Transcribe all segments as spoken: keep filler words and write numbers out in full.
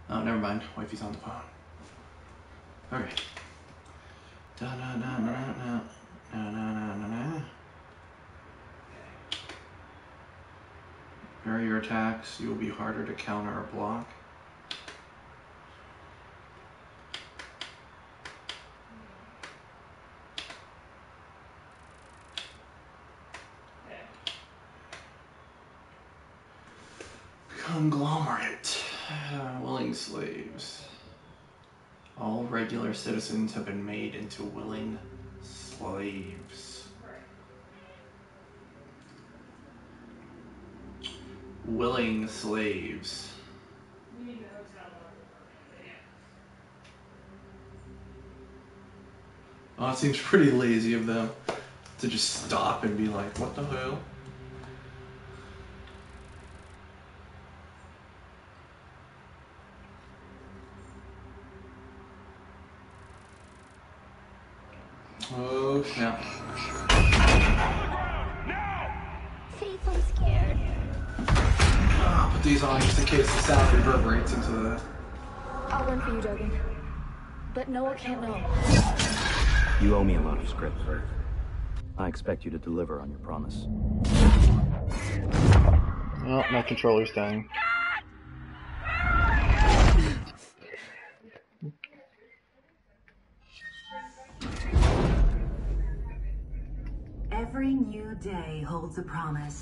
Oh, never mind. Wifey's on the phone. Okay. Da na na na na na na na na na. Barrier attacks. You will be harder to counter or block. Conglomerate. Uh, willing slaves. All regular citizens have been made into willing slaves. Willing slaves. Oh, it seems pretty lazy of them to just stop and be like, what the hell? Oh, snap. Faith, I'm scared. I'll put these on just in case the sound reverberates into the... I'll run for you, Dogan. But Noah can't know. You owe me a lot of script. I expect you to deliver on your promise. Oh, my controller's dying. Every new day holds a promise.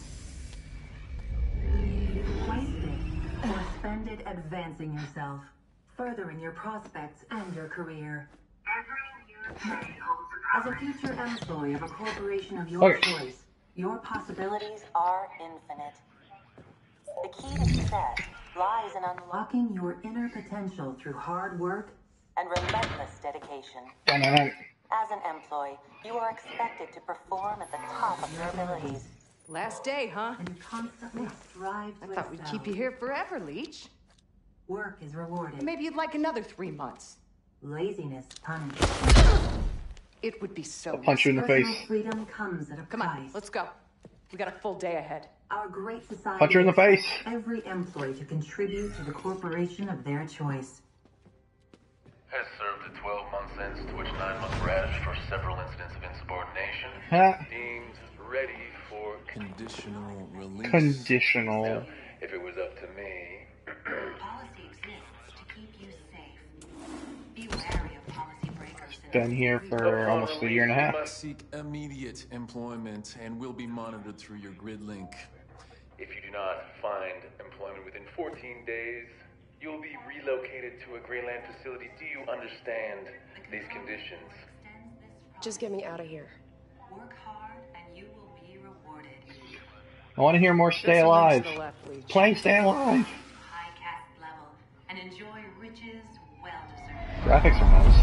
Waste it or spend it advancing yourself, furthering your prospects and your career. Every new day holds a promise. As a future employee of a corporation of your Okay. choice, your possibilities are infinite. The key to success lies in unlocking your inner potential through hard work and relentless dedication. As an employee, you are expected to perform at the top of your abilities. Last day, huh? And constantly strive to I thought we'd excel. keep you here forever, Leech. Work is rewarded. Maybe you'd like another three months. Laziness punished. It would be so I'll punch you in the Personal face. freedom comes at a Come price. on, let's go. We got a full day ahead. Our great society Punch her in the face. expects every employee to contribute to the corporation of their choice. Has served a twelve-month sentence to which nine-month rash for several incidents of insubordination. Huh? Deemed ready for Conditional release. Conditional. Now, if it was up to me, Policy exists to keep you safe. Be wary of policy breakers. Been here for almost a year and a half. Seek immediate employment and will be monitored through your grid link. if you do not find employment within fourteen days, you'll be relocated to a Greyland facility. Do you understand these conditions? Just get me out of here. Work hard and you will be rewarded. I want to hear more Stay Alive. Play Stay Alive. High caste level and enjoy riches well deserved. Graphics are nice.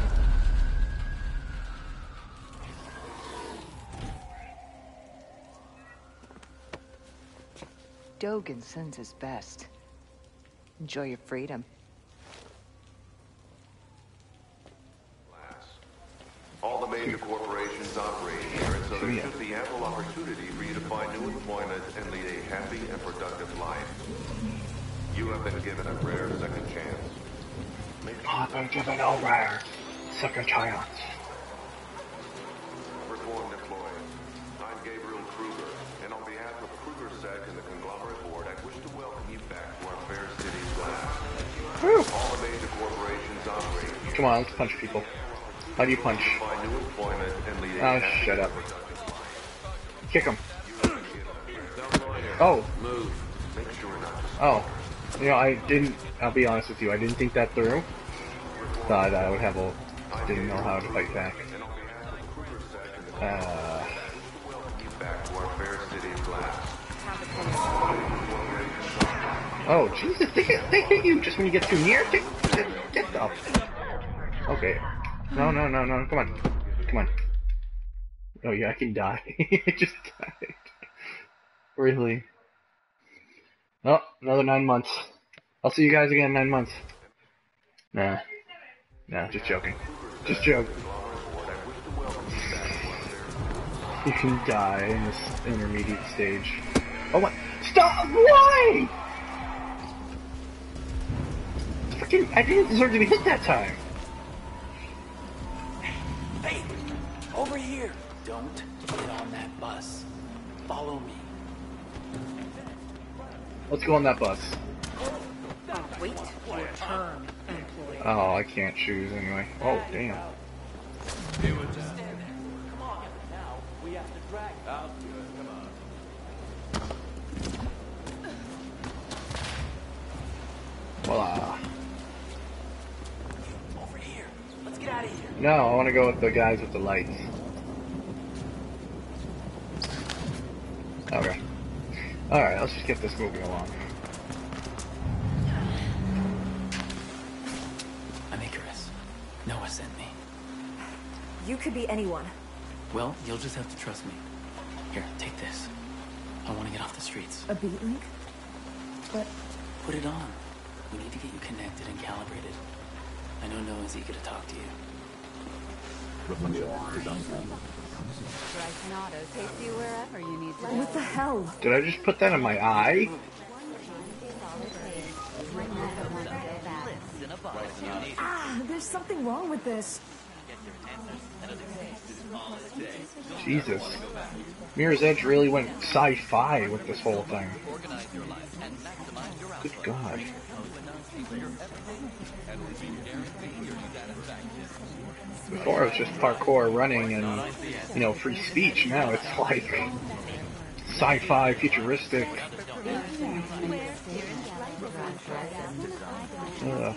Dogan sends his best. Enjoy your freedom. All the major corporations operate here, and so there should be ample opportunity for you to find new employment and lead a happy and productive life. You have been given a rare second chance. Make sure I've been given a rare second chance. Reformed employee. I'm Gabriel Kruger, and on behalf of Kruger Sec and the Conglomerate Board, I wish to welcome you back to our fair city's lab. All the major corporations operate here. Come on, let's punch people. How do you punch? Find new employment and lead a Oh, happy shut and up. productive life. Kick him. Oh. Move. Make sure not to Oh. You know, I didn't, I'll be honest with you, I didn't think that through. Thought I would have a, didn't know how to fight back. Uh. Oh, Jesus, they hit, they hit you just when you get too near? Get, get, get up. Okay. No, no, no, no, come on. Come on. Oh yeah, I can die. I just died. Really? Oh, another nine months. I'll see you guys again in nine months. Nah. Nah, just joking. Just joking. You can die in this intermediate stage. Oh, what? Stop! Why? I didn't, I didn't deserve to be hit that time. Hey, over here. Don't get on that bus. Follow me. Let's go on that bus. Wait your turn, employee. Oh, I can't choose anyway. Oh, damn. Voila. Over here. Let's get out of here. No, I want to go with the guys with the lights. Okay. Alright, let's just get this moving along. I'm Icarus. Noah sent me. You could be anyone. Well, you'll just have to trust me. Here, take this. I want to get off the streets. A beat link? But Put it on. We need to get you connected and calibrated. I know Noah's eager to talk to you. what the hell? Did I just put that in my eye? Ah, there's something wrong with this. Jesus. Mirror's Edge really went sci-fi with this whole thing. Good God. Before it was just parkour, running, and, you know, free speech. Now it's like sci-fi, futuristic. Ugh.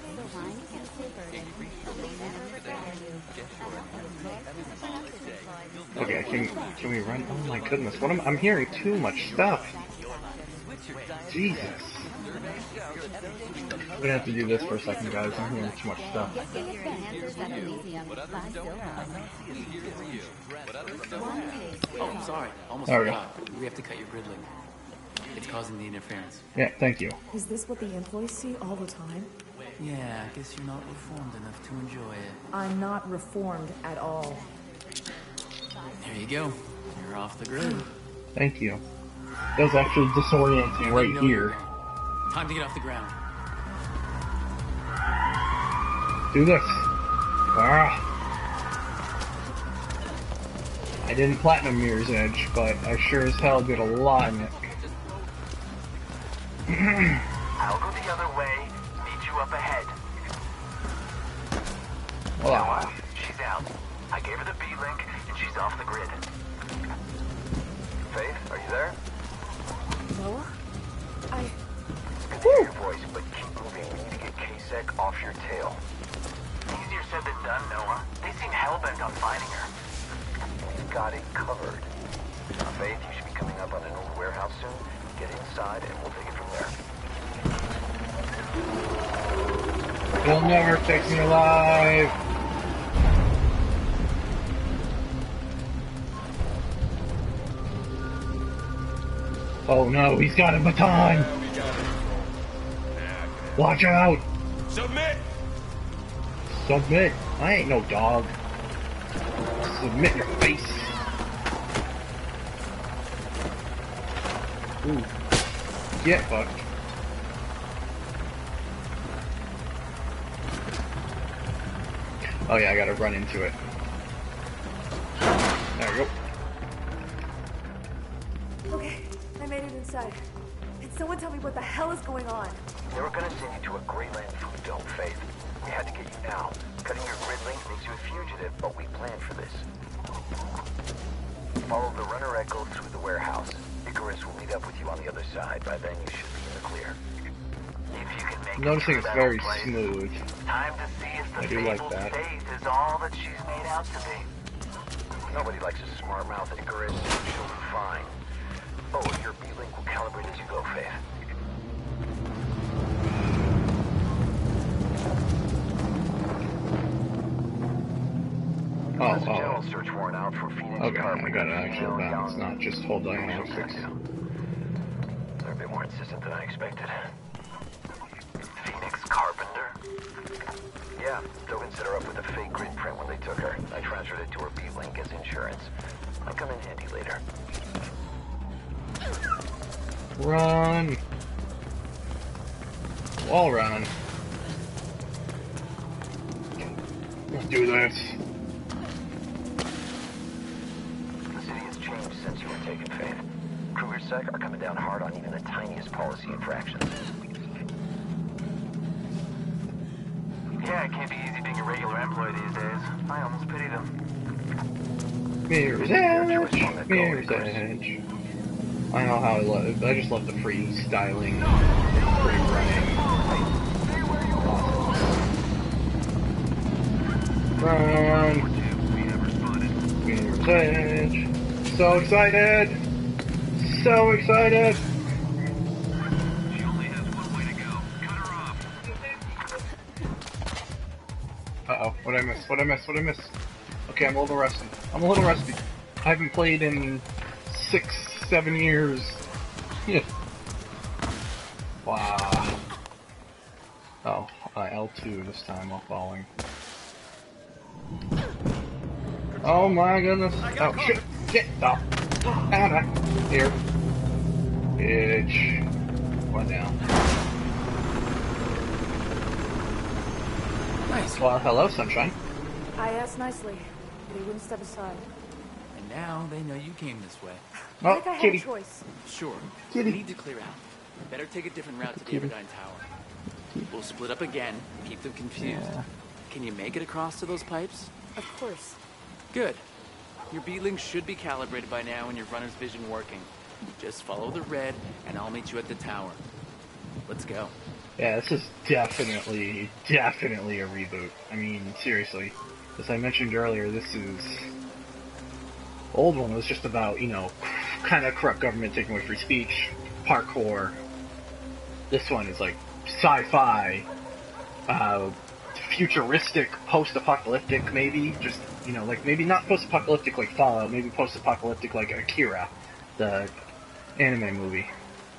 Okay, can can we run? Oh my goodness, what am I'm hearing too much stuff. Jesus. I'm gonna have to do this for a second, guys. I'm hearing too much stuff. Oh, sorry. Almost There we go. forgot. We have to cut your grid link. It's causing the interference. Yeah, thank you. Is this what the employees see all the time? Yeah, I guess you're not reformed enough to enjoy it. I'm not reformed at all. There you go. You're off the grid. Thank you. That was actually disorienting right here. Time to get off the ground. Do this. Ah. I didn't platinum Mirror's Edge, but I sure as hell did a lot in it. I'll go the other way. Meet you up ahead. Wow. She's out. I gave her the B-link, and she's off the grid. Faith, are you there? Noah? I... It's good to hear your voice, but keep moving. We need to get K-Sec off your tail. Easier said than done, Noah. They seem hell-bent on finding her. We've got it covered. Faith, you should be coming up on an old warehouse soon. Get inside, and we'll take it from there. You'll never take me alive. Oh no, he's got a baton! Watch out! Submit! Submit? I ain't no dog. Submit your face. Ooh. Get fucked. Oh yeah, I gotta run into it. There we go. Okay, I made it inside. Can someone tell me what the hell is going on? They were gonna send you to a Greyland food dome, Faith. We had to get you now. Cutting your grid link makes you a fugitive, but we planned for this. Follow the runner echo through the warehouse. Icarus will meet up with you on the other side. By then, you should be in the clear. If you can make I'm noticing it it's through very that place, smooth. time to see if the I do like fabled that. Faith is all that she's made out to be. Nobody likes a smart mouth Icarus. She'll be fine. Oh, your B-link will calibrate as you go, Faith. Oh, There's a oh. general search warrant out for Phoenix Okay, Carpenter. I got an actual Female, balance, young. not just hold diagnostics. They're a bit more insistent than I expected. Phoenix Carpenter? Yeah, they'll consider up with a fake grid print when they took her. I transferred it to her B-Link as insurance. Might come in handy later. Run! Wall run. Let's do this. The city has changed since you were taken, Faith. Kruger's Sec are coming down hard on even the tiniest policy infractions. Yeah, it can't be easy being a regular employee these days. I almost pity them. Mirror's Edge, Mirror's Edge. I know how I love. I just love the free styling, free running. Run! Mirror's Edge. So excited! So excited! She only has one way to go. Cut her off. Uh oh, what'd I miss? What'd I miss? What'd I miss? Okay, I'm a little rusty. I'm a little rusty. I haven't played in six, seven years. Yeah. Wow. Oh, uh, L two this time while falling. Oh my goodness. Oh shit. Shit. Stop. Out here. Bitch. One down. Nice. Well, hello, sunshine. I asked nicely. They wouldn't step aside. And now they know you came this way. Oh, like I had kitty. a choice. Sure. Kitty. We need to clear out. Better take a different route to the Everdine Tower. We'll split up again, keep them confused. Yeah. Can you make it across to those pipes? Of course. Good. Your beadling should be calibrated by now and your runner's vision working. Just follow the red, and I'll meet you at the tower. Let's go. Yeah, this is definitely, definitely a reboot. I mean, seriously. As I mentioned earlier, this is... Old one was just about, you know, kind of corrupt government taking away free speech, parkour. This one is like sci-fi, uh, futuristic, post-apocalyptic, maybe. Just, you know, like, maybe not post-apocalyptic like Fallout, maybe post-apocalyptic like Akira, the anime movie.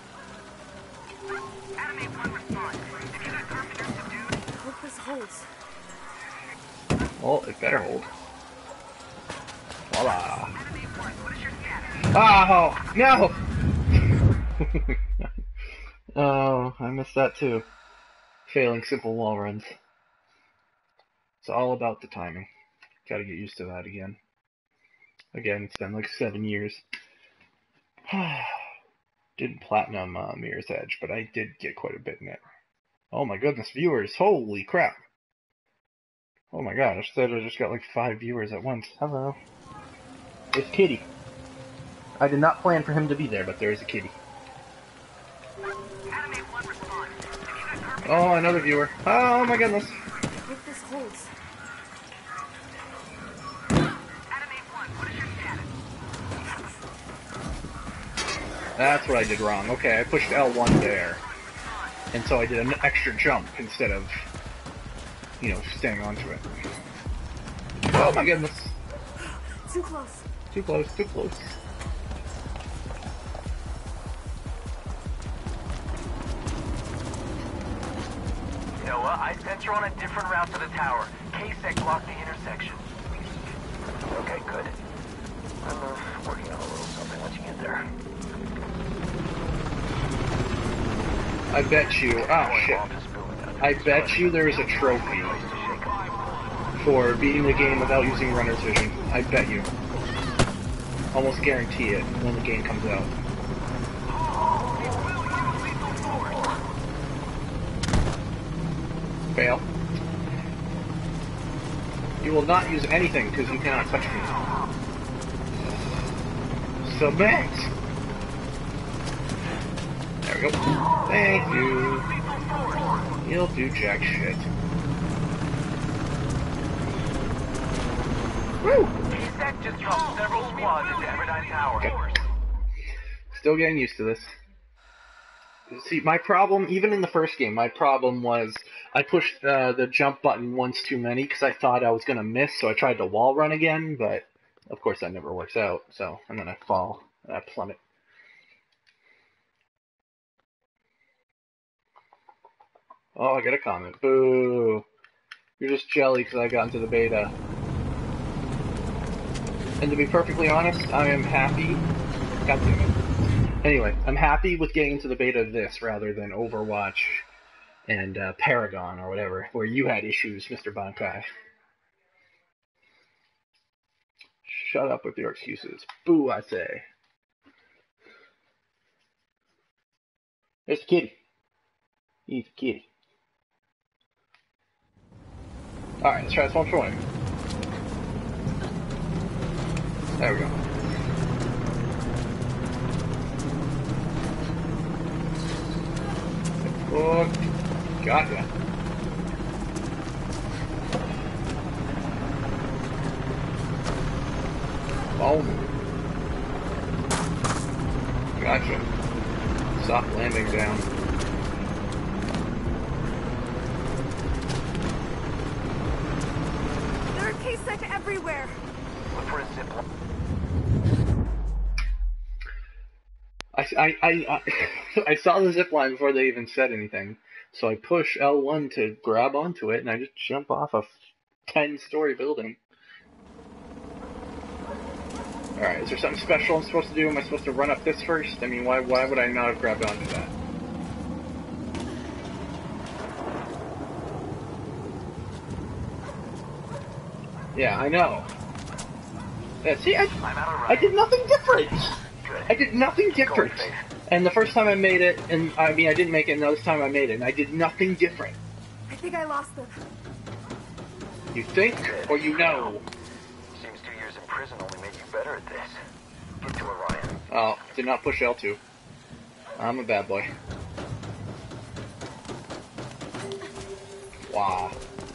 I hope this holds. Well, it better hold. Voila. Oh, no! Oh, I missed that too. Failing simple wall runs. It's all about the timing. Gotta get used to that again. Again, it's been like seven years. Didn't platinum uh, Mirror's Edge, but I did get quite a bit in it. Oh my goodness, viewers! Holy crap! Oh my god, I said I just got like five viewers at once. Hello. It's Kitty. I did not plan for him to be there, but there is a kitty. Oh, another viewer. Oh my goodness. If this holds. That's what I did wrong. Okay, I pushed L one there. And so I did an extra jump instead of, you know, staying onto it. Oh my goodness. Too close. Too close, too close. Noah, I sent you on a different route to the tower. K-Sec blocked the intersection. Okay, good. I'm uh, working on a little something once you get there. I bet you, oh shit. I bet you there is a trophy for beating the game without using runner's vision. I bet you. Almost guarantee it when the game comes out. Fail. You will not use anything because you cannot touch me. Submit! There we go. Thank you. You'll do jack shit. Woo! K-Sec just dropped several squads into Everdine Tower. Okay. Still getting used to this. See, my problem, even in the first game, my problem was I pushed uh, the jump button once too many because I thought I was going to miss, so I tried to wall run again, but of course that never works out, so, and then I fall, and I plummet. Oh, I got a comment. Boo! You're just jelly because I got into the beta. And to be perfectly honest, I am happy. God damn it. Anyway, I'm happy with getting into the beta of this rather than Overwatch and uh, Paragon or whatever, where you had issues, Mister Bankai. Shut up with your excuses. Boo, I say. There's the kitty. He's a kitty. Alright, let's try this one for him. There we go. Oh, gotcha. Oh. Gotcha. Soft landing down. There are K-Sec everywhere. Look for a zip line. I, I, I, I, I saw the zip line before they even said anything, so I push L one to grab onto it, and I just jump off a ten-story building. Alright, is there something special I'm supposed to do? Am I supposed to run up this first? I mean, why, why would I not have grabbed onto that? Yeah, I know. Yeah, see, I, I did nothing different! I did nothing different! And the first time I made it, and I mean, I didn't make it, and the other time I made it, and I did nothing different. I think I lost them. You think, or you know? Seems two years in prison only made you better at this. Get to Orion. Oh, did not push L two. I'm a bad boy. Wow.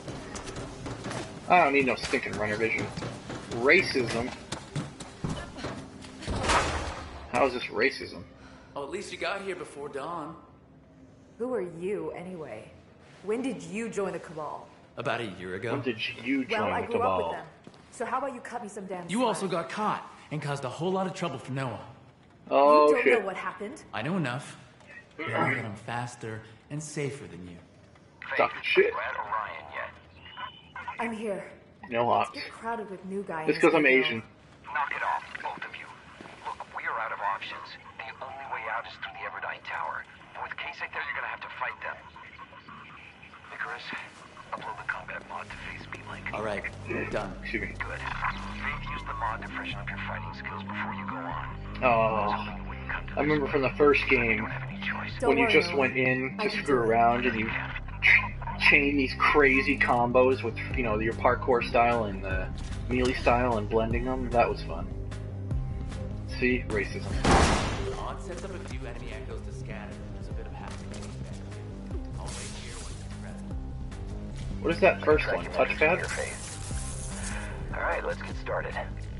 I don't need no stinking runner vision. Racism. How is this racism? Oh, at least you got here before dawn. Who are you, anyway? When did you join the Cabal? About a year ago. When did you join Well, I the grew up with Cabal? them. So how about you cut me some damn You slack? also got caught and caused a whole lot of trouble for Noah. Oh, You don't shit. know what happened. I know enough. But I got him faster and safer than you. Stop shit. We're at Orion yet. I'm here. No hops. It's crowded with new guys. Just because I'm I know. Asian. Knock it off, both of you. Look, we are out of options. The only way out is through the Everdine Tower. And with K-Sec there, you're gonna have to fight them. Icarus, upload the combat mod to face B-Link. Alright, done. Excuse me. Good. Faith, use the mod to freshen up your fighting skills before you go on. Oh, I remember from the first game when you just went in to screw around and you chain these crazy combos with, you know, your parkour style and the melee style and blending them. That was fun. See, racism. Mod sets up a few enemy echoes to scatter. There's a bit of happening getting better. I'll wait here when you're ready. What is that first one? Touchpad? Alright, let's get started.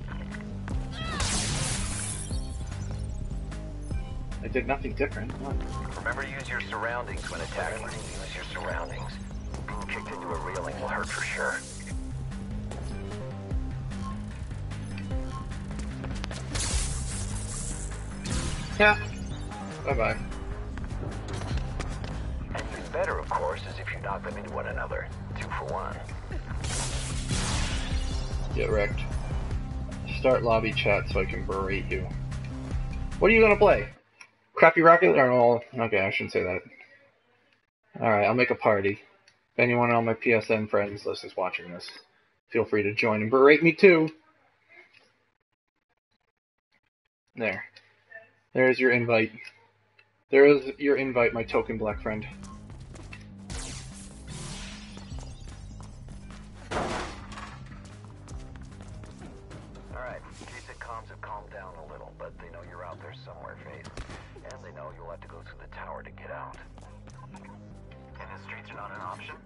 I did nothing different. What? Remember to use your surroundings when attacking. Use your surroundings. Being kicked into a railing will hurt for sure. Yeah. Bye-bye. And even better, of course, is if you knock them into one another. Two for one. Get wrecked. Start lobby chat so I can berate you. What are you gonna play? Crappy Rocket League? Or, well, okay, I shouldn't say that. Alright, I'll make a party. If anyone on my P S N friends list is watching this, feel free to join and berate me too. There. There's your invite. There is your invite, my token black friend. Alright, K-Sec comms have calmed down a little, but they know you're out there somewhere, Faith. And they know you'll have to go through the tower to get out. And the streets are not an option?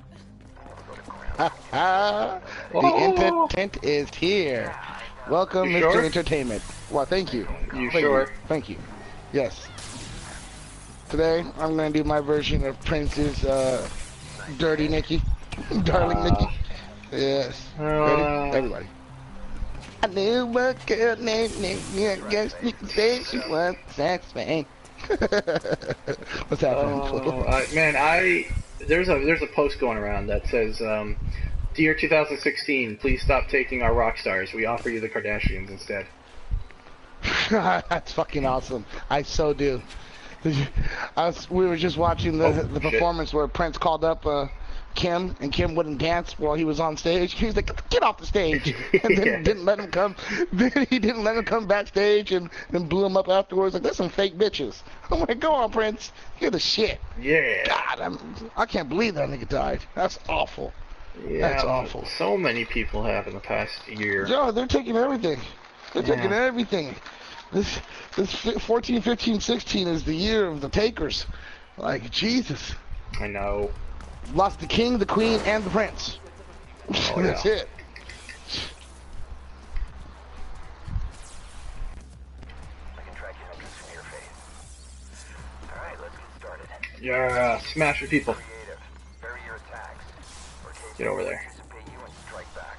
Ha ha! The Oh. intent is here. Welcome, You Mister sure? Entertainment. Well, thank you. You Thank sure? Thank you. Yes. Today, I'm going to do my version of Prince's uh, Dirty Nikki. Darling Uh, Nikki. Yes. Uh, Ready? Everybody. I knew a girl named Nikki. I guess you could say she was sex man. What's happening? Oh, I, man, I there's a there's a post going around that says, um, "Dear two thousand sixteen, please stop taking our rock stars. We offer you the Kardashians instead." That's fucking awesome. I so do. I was, we were just watching the Oh, the shit. performance where Prince called up uh, Kim, and Kim wouldn't dance while he was on stage. He was like, "Get off the stage!" And then Yeah. didn't let him come. Then he didn't let him come backstage, and then blew him up afterwards. Like, "There's some fake bitches." I'm like, "Go on, Prince. You're the shit." Yeah. God, I'm, I can't believe that nigga died. That's awful. Yeah, That's awful. So many people have in the past year. Yo, they're taking everything. They're Yeah. taking everything. This, this fourteen, fifteen, sixteen is the year of the takers. Like, Jesus. I know. Lost the king, the queen, and the prince. Oh, That's yeah. it. I can track your entrance from your face. Alright, let's get started. Yeah, smash the people. Creative. Vary your attacks. Get over there. Anticipate you and strike back.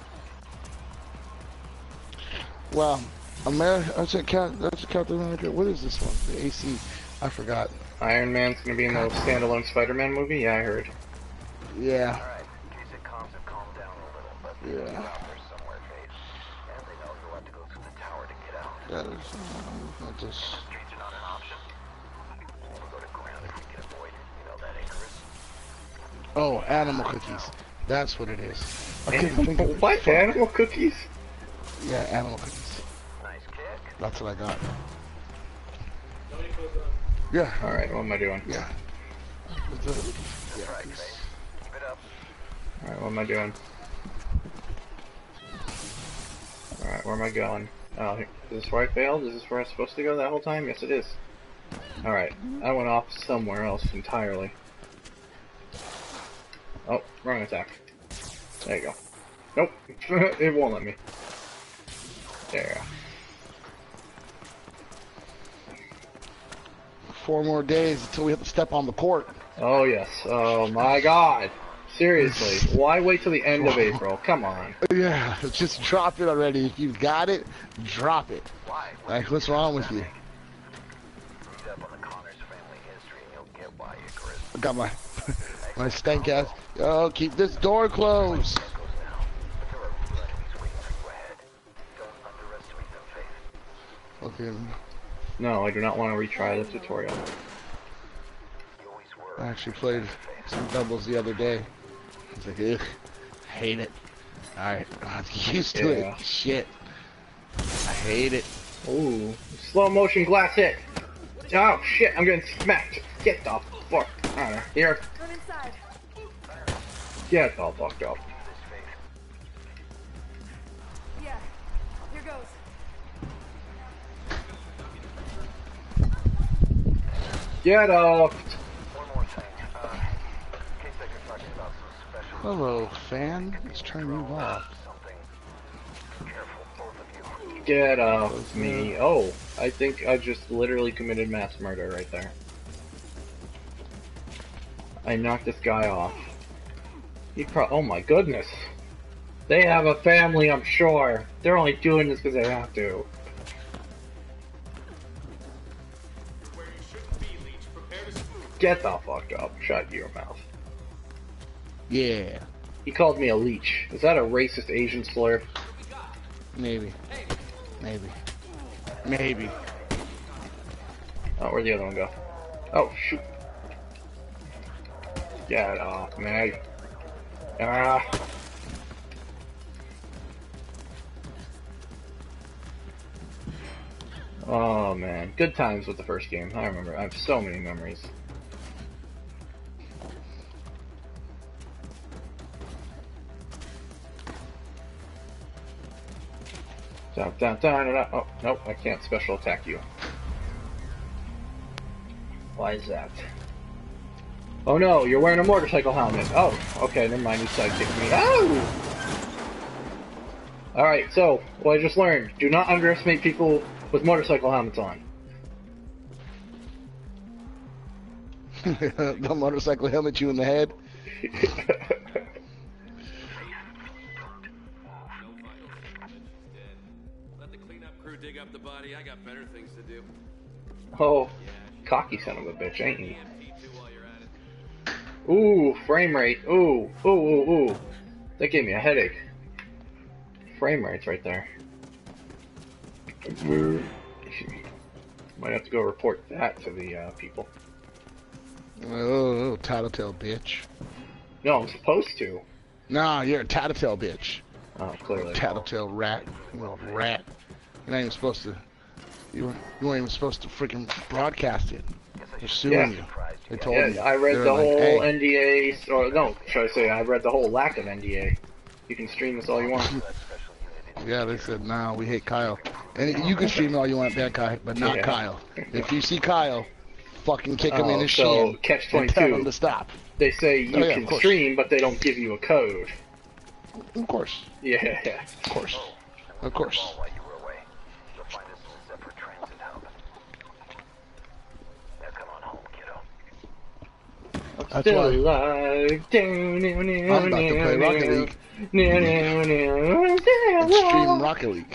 Well, America, that's a count, that's a Captain America. What is this one? The A C. I forgot. Iron Man's gonna be in the standalone Spider-Man movie? Yeah, I heard. Yeah. Alright, in case it calms have calmed down a little, but Yeah. you're out there somewhere, Faith. And they know you'll have to go through the tower to get out. That is, uh, not this. Streets are not an option. We'll go to ground if we can avoid it. You know that, Icarus? Oh, animal cookies. That's what it is. I couldn't think of it. What? Animal cookies? Yeah, animal cookies. Nice kick. That's what I got. Yeah. Alright, what am I doing? Yeah. It's a- yeah, Right, it's- Faith. Keep it up. Alright, what am I doing? Alright, where am I going? Oh, here- is this where I failed? Is this where I'm supposed to go that whole time? Yes, it is. Alright, I went off somewhere else entirely. Oh, wrong attack. There you go. Nope, it won't let me. There you go. Four more days until we have to step on the court. Oh yes, oh my god. Seriously, why wait till the end of April? Come on. Yeah, just drop it already. If you've got it, drop it. Why? Like, what's wrong with you? Read up on the Connors family history and you'll get why, Icarus. I got my my stank ass. Yo, keep this door closed. Goes now. But there are real enemies waiting for you ahead. Don't underestimate them, Faith. Okay, No, I do not want to retry the tutorial. You always were. I actually played some doubles the other day. I was like, ugh, I hate it. Alright, I have to get used to Yeah. it. Shit. I hate it. Ooh, slow motion glass hit. Oh shit, I'm getting smacked. Get the fuck out of here. Run inside. Get the fuck up. Yeah. Here goes. Get off. One more thing. Uh, in case I could talk to you about some special Hello, fan. Let's turn you off. something. Careful, both of you. Get off me. Oh, I think I just literally committed mass murder right there. I knocked this guy off. He pro- oh my goodness. They have a family, I'm sure. They're only doing this because they have to. Get the fuck up. Shut your mouth. Yeah, He called me a leech. Is that a racist Asian slur? maybe. Maybe. Maybe. Oh, where'd the other one go? Oh, shoot. Get off me. Ah. Oh man, good times with the first game. I remember. I have so many memories. Down, down, down, down. Oh, nope, I can't special attack you. Why is that? Oh no, you're wearing a motorcycle helmet. Oh, okay, never mind, you sidekicked me. Oh! Alright, so, what I just learned, do not underestimate people with motorcycle helmets on. The motorcycle helmet you in the head. Let the cleanup crew dig up the body. I got better things to do. Oh, cocky son of a bitch, ain't he? Ooh, frame rate. Ooh, ooh, ooh, ooh. That gave me a headache. Frame rate's right there. Might have to go report that to the uh, people. Oh, tattletale bitch. No, I'm supposed to. Nah, you're a tattletale bitch. Oh, clearly. Tattletale rat. You little rat. You're not even supposed to. You weren't, you weren't even supposed to freaking broadcast it. They're suing Yeah. you. They told Yeah, me. I read They're the like, whole hey. N D A, or no, should I say, I read the whole lack of N D A. You can stream this all you want. Yeah, they said, nah, we hate Kyle. And you can stream all you want, Bad Guy, but not Yeah. Kyle. If you see Kyle, fucking kick him Oh, in his so shin catch and tell twenty-two. him to stop. They say you Oh, yeah, can of course. stream, but they don't give you a code. Of course. Yeah. Of course. Of course. That's Still why alive. I'm about to play Rocket League. Extreme Rocket League.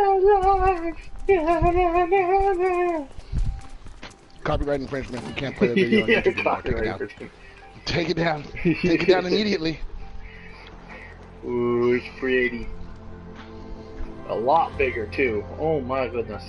Copyright infringement. You can't play that video on Yeah, YouTube. copyright Take it down. Take it down. Take it down immediately. Ooh, it's pretty. A lot bigger, too. Oh my goodness.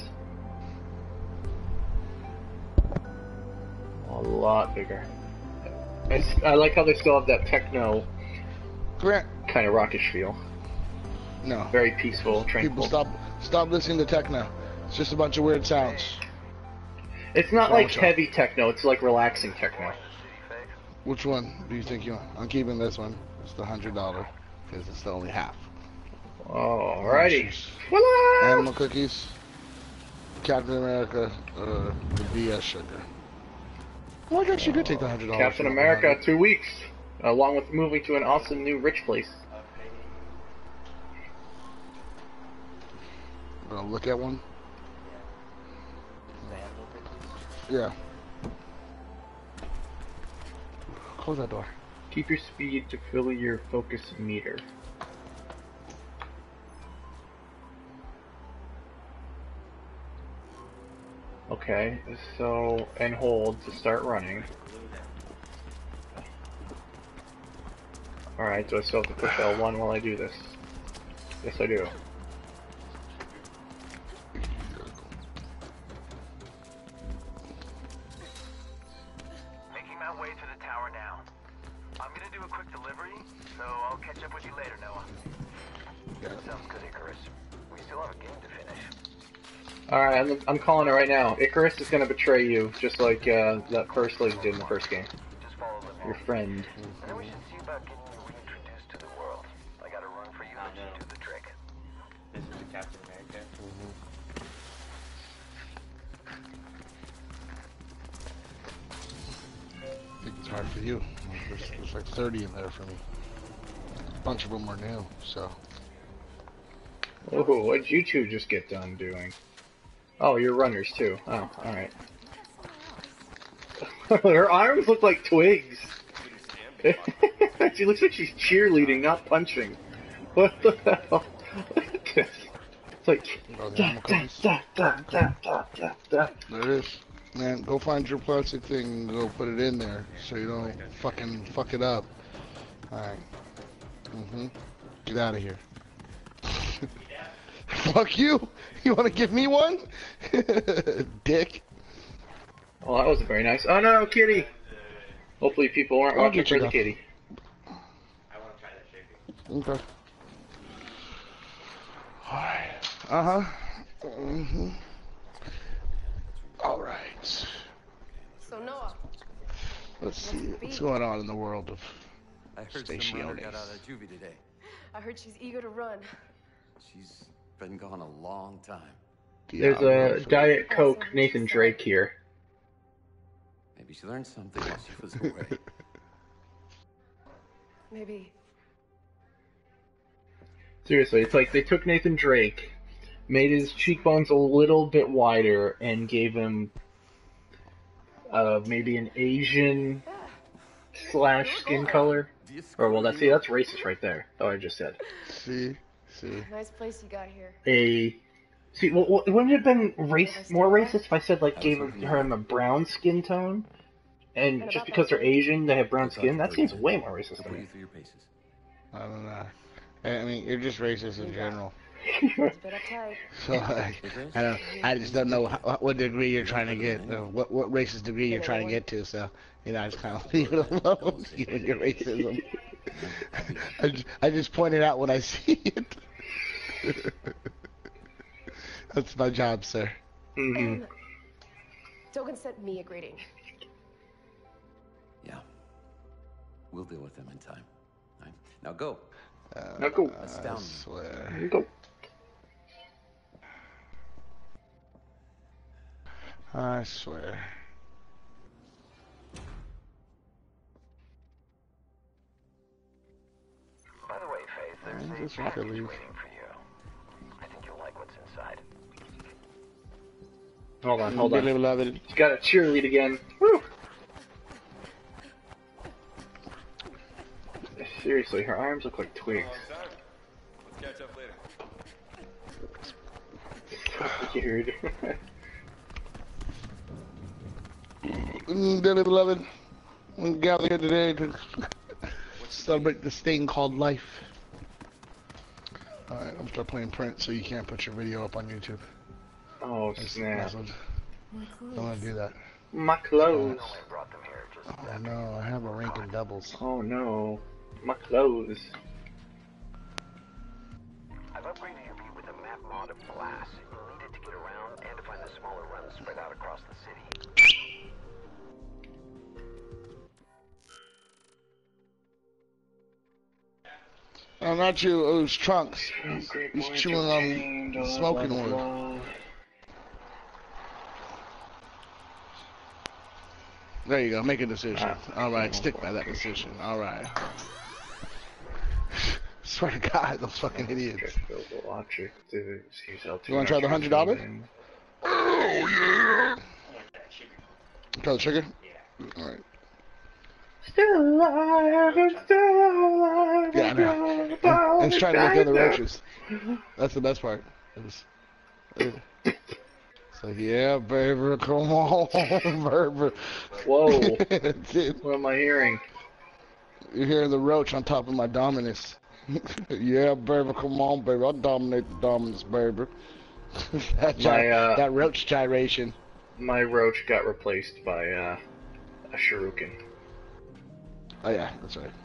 A lot bigger. I, s- I like how they still have that techno Grant. kind of rockish feel. No. Very peaceful, tranquil. People stop stop listening to techno. It's just a bunch of weird sounds. It's not Wrong like song. heavy techno, it's like relaxing techno. Which one do you think you want? I'm keeping this one. It's the hundred dollar because it's the only half. Alrighty. Animal cookies. Captain America. Uh, the B S sugar. Oh, I guess you did take the hundred dollars. Captain America, two weeks, along with moving to an awesome new rich place. Gonna look at one. Yeah. Close that door. Keep your speed to fill your focus meter. Okay, so, and hold to start running. Alright, do I still have to push L one while I do this? Yes, I do. Making my way to the tower now. I'm gonna do a quick delivery, so I'll catch up with you later, Noah. Yeah. Sounds good, Icarus. We still have a game to finish. Alright, I'm, I'm calling it right now. Icarus is gonna betray you, just like uh, that first lady did in the first game. Just follow the Your friend. And then we should see about getting you reintroduced to the world. I got a run for you and you do the trick. This is the Captain America. I think it's hard for you. There's, there's like thirty in there for me. A bunch of them were new, so. Oh, what did you two just get done doing? Oh, you're runners too. Oh, alright. Her arms look like twigs. She looks like she's cheerleading, not punching. What the hell? Look at this. It's like... Da, da, da, da, da, da, da, da. There it is. Man, go find your plastic thing and go put it in there so you don't fucking fuck it up. Alright. Mm-hmm. Get out of here. Fuck you! You wanna give me one? Dick. Oh, that wasn't very nice. Oh no, kitty! Hopefully people aren't I'll watching get you for the that. kitty. I want to try that shaky. Okay. Alright. Uh-huh. Mm-hmm. Alright. So Noah, Let's see what's going on in the world of I heard some stationaries. runner got out of juvie today. I heard she's eager to run. She's been gone a long time. There's a Diet Coke Nathan Drake here. Maybe she learned something while she was away. Maybe. Seriously, it's like they took Nathan Drake, made his cheekbones a little bit wider, and gave him uh, maybe an Asian slash skin color. Or, well, that's, see, that's racist right there. Oh, I just said. See? See? Nice place you got here. A... See, well, well, wouldn't it have been race, more racist if I said, like, gave him, her him a brown skin tone? And just because they're Asian, they have brown skin? That seems way more racist to me. Through your paces. I don't know. I I mean, you're just racist in general. It's a bit uptight. So I, I don't, I just don't know how, what degree you're trying to get, uh, what what racist degree you're trying to get to. So you know, I just kind of leave it alone. You and your racism. I just, I just point it out when I see it. That's my job, sir. Mm-hmm. Dogan sent me a greeting. Yeah. We'll deal with them in time. All right. Now go. Uh, now go. I swear. Go. I swear. By the way, Faith, there's I a just want to package leave. waiting for you. I think you'll like what's inside. Hold on, hold on. Beloved. You gotta cheerlead again. Woo! Seriously, her arms look like twigs. Let's catch up later. Weird. Dearly beloved, we gather here today to celebrate this thing called life. Alright, I'm start playing print so you can't put your video up on YouTube. Oh, That's, snap. that's what, I want to do that. My clothes. Oh no, I have a rank in doubles. Oh no. My clothes. I've upgraded your view with a map mod of glass. You'll need it to get around and to find the smaller runs spread out across the city. Oh, not you, it was Trunks. He's chewing on smoking wood. There you go, make a decision. Alright, stick by that decision. Alright. Swear to God, those fucking idiots. You want to try the hundred dollar? Oh yeah! Try the trigger? Alright. Still alive, I'm still alive. Yeah, I know. And, and trying to look at the roaches. That's the best part. It's, it's like, yeah, baby, come on, baby. Whoa. Dude, what am I hearing? You're hearing the roach on top of my dominus. Yeah, baby, come on, baby. I'll dominate the dominus, baby. that, my, uh, that roach gyration. My roach got replaced by uh, a shuriken. Oh yeah, that's right.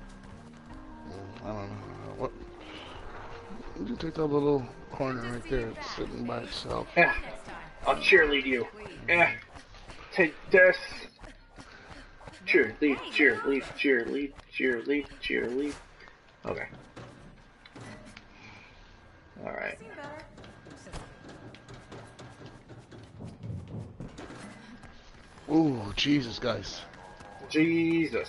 I don't know what. You take that little corner right there, it's sitting by itself. Yeah, I'll cheerlead you. Yeah, take this. Cheerlead, cheerlead, cheerlead, cheerlead, cheerlead. Okay. All right. Ooh, Jesus, guys. Jesus.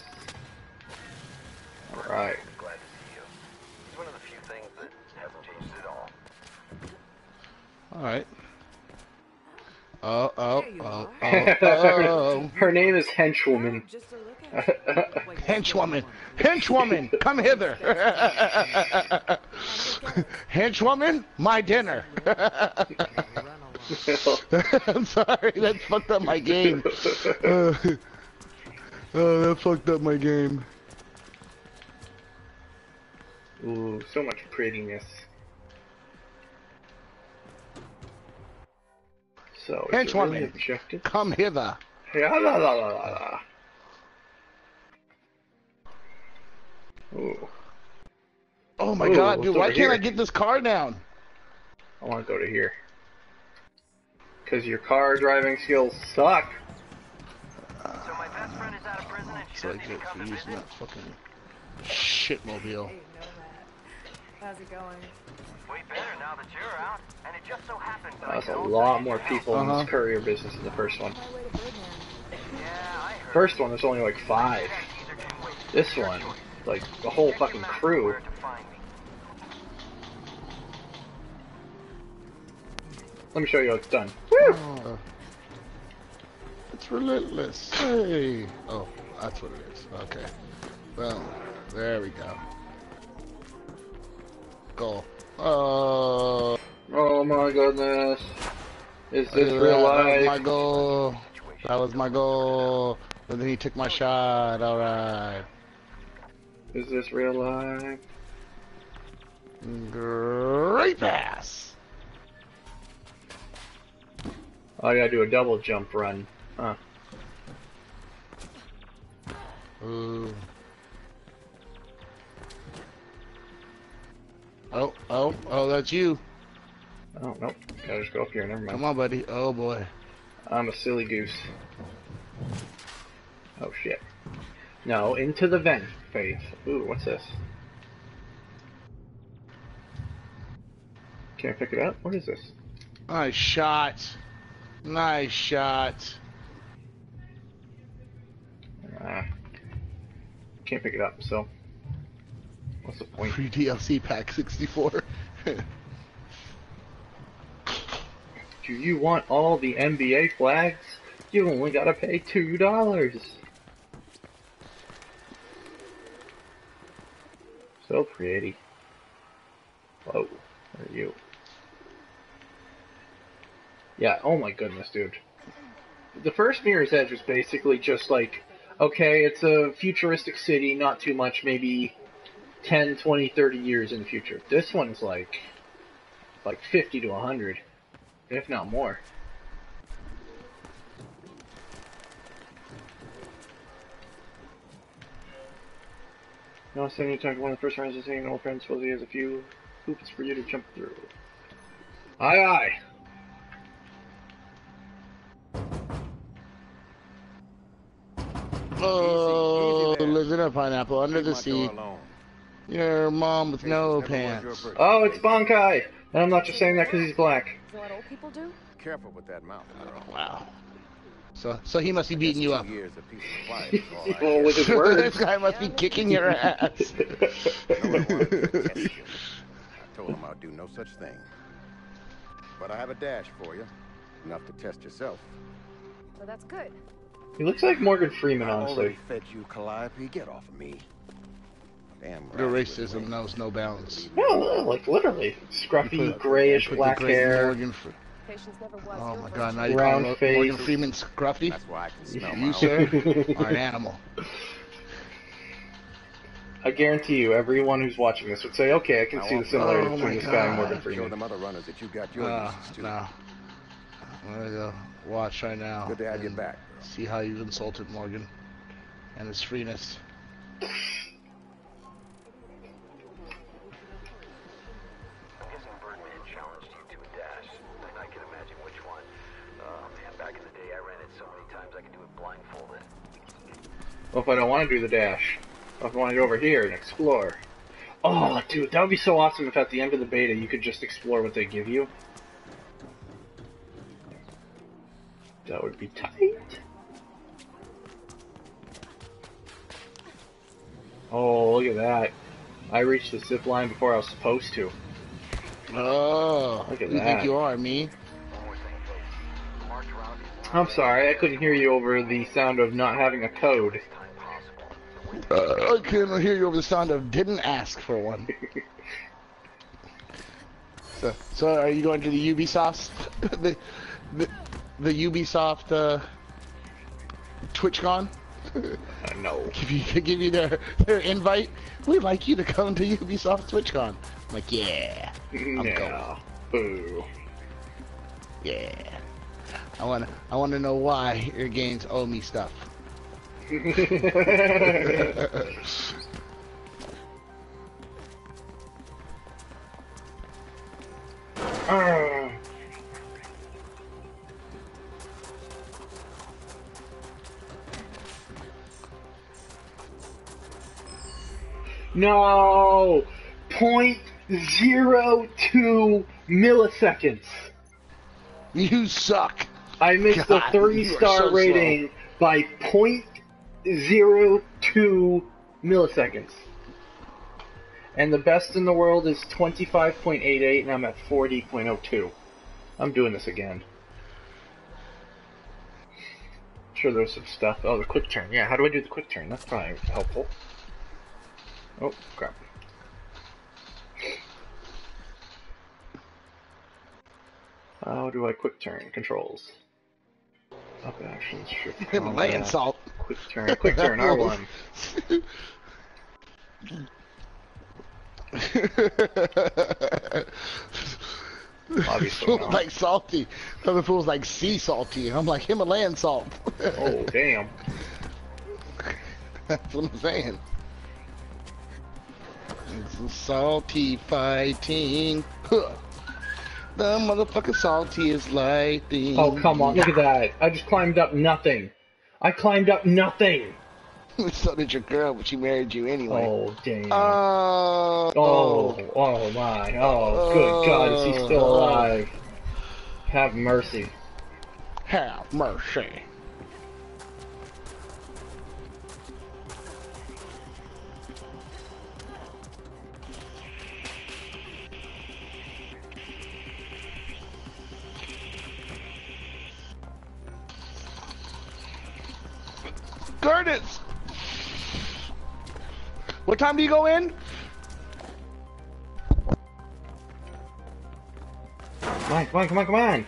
All right. Glad to see you. It's one of the few things that hasn't changed at all. All right. Oh, oh, oh, oh, oh. Her name is Henchwoman. Henchwoman! Henchwoman! Come hither! Henchwoman, my dinner! I'm sorry, that fucked up my game. Uh, oh, that fucked up my game. Ooh, so much prettiness. So, Henchwoman, really come hither. Yeah, la, la, la, la, la. Ooh. Oh my Ooh, God, dude! Why can't here? I get this car down? I want to go to here. Cause your car driving skills suck. So my best friend is out of prison and she So I doesn't even get come for to using visit. that fucking shitmobile. How's it going? Way better now that you're out, and it just so happens that That's I a can lot also more use your people help. in this courier business than the first one. Yeah, I heard. First one, there's only like five. This one, like the whole fucking crew. Let me show you how it's done. Woo! Oh, it's relentless. Hey. Oh, that's what it is. Okay. Well, there we go. Goal. Oh. Oh my goodness. Is Look this at real that. That was life? my goal. That was my goal. And then he took my shot. Alright. Is this real life? Great pass. Oh, I gotta do a double jump run. Huh. Ooh. Oh, oh, oh, that's you. Oh, nope. Gotta just go up here. Never mind. Come on, buddy. Oh, boy. I'm a silly goose. Oh, shit. No, into the vent phase. Ooh, what's this? Can I pick it up? What is this? Nice shot. Nice shot. Ah. Can't pick it up, so... What's the point? Free D L C pack sixty-four. Do you want all the N B A flags? You only gotta pay two dollars. So pretty. Whoa, where are you? Yeah, oh my goodness, dude. The first Mirror's Edge was basically just like, okay, it's a futuristic city, not too much, maybe ten, twenty, thirty years in the future. This one's like, like fifty to a hundred, if not more. No, so you talk one of the first rounds of saying old friends supposedly has a few hoops for you to jump through. Aye aye. Oh, lives in a pineapple under the sea. Your mom with no pants. Oh, it's Bankai! And I'm not just saying that because he's black. Is that what old people do? Careful with that mouth. Wow. So, so he must be beating you up. Well, with his words. This guy must be kicking your ass. I told him I'd do no such thing. But I have a dash for you. Enough to test yourself. Well, that's good. He looks like Morgan Freeman, I honestly. already fed you, Calliope. Get off of me. Damn right. The racism knows no bounds. No, like literally. Scruffy, grayish, black hair. Morgan Patience never was. Oh my god, now you Round call face. Morgan Freeman scruffy? That's why I can smell You, my sir, are an animal. I guarantee you, everyone who's watching this would say, okay, I can see the similarity Oh between my this guy and God. Morgan Show Freeman. them other runners that you got your Uh, uses to. no. I'm gonna go watch right now. Good to have you and back. See how you've insulted Morgan and his freeness. I'm guessing Birdman challenged you to a dash, and I can imagine which one. Oh man, back in the day I ran it so many times I could do it blindfolded. Well, if I don't want to do the dash, if I want to go over here and explore. Oh, dude, that would be so awesome if at the end of the beta you could just explore what they give you. That would be tight. Oh, look at that. I reached the zip line before I was supposed to. Oh, Look at who do you that. think you are, me? I'm sorry, I couldn't hear you over the sound of not having a code. Uh, I can hear you over the sound of didn't ask for one. so, so are you going to the Ubisoft, the, the, the Ubisoft uh, TwitchCon? Uh, no. Give you, give you their, their invite. We'd like you to come to Ubisoft TwitchCon. I'm like, yeah, I'm yeah. going. Boo. Yeah. I wanna, I wanna know why your games owe me stuff. uh. No! Point zero two milliseconds. You suck. I missed God, a three-star so rating slow. by point zero two milliseconds. And the best in the world is twenty-five point eight eight, and I'm at forty point oh two. I'm doing this again. Sure, there's some stuff. Oh, the quick turn. Yeah, how do I do the quick turn? That's probably helpful. Oh, crap. How do I quick turn? Controls. Up actions, shift combat. Land salt. Quick turn. Quick turn, R one. Obviously Fool's not. like salty. Other fool's like sea salty. I'm like Himalayan salt. Oh, damn. That's what I'm saying. It's salty fighting. The motherfucking salty is lighting. Oh, come on. Look at that. I just climbed up nothing. I climbed up nothing. So did your girl, but she married you anyway. Oh, damn. Oh. Oh, oh my. Oh, good God. Is he still alive? Have mercy. Have mercy. Curtis! What time do you go in? Come on, come on, come on, come on!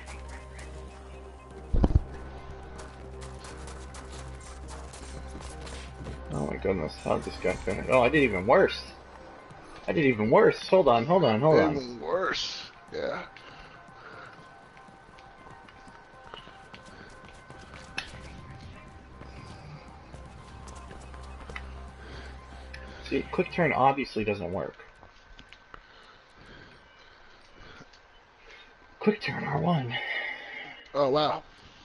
Oh my goodness, how did this guy finish? Oh, I did even worse. I did even worse. Hold on, hold on, hold on. Even worse, yeah. See, quick turn obviously doesn't work. Quick turn R one. Oh, wow.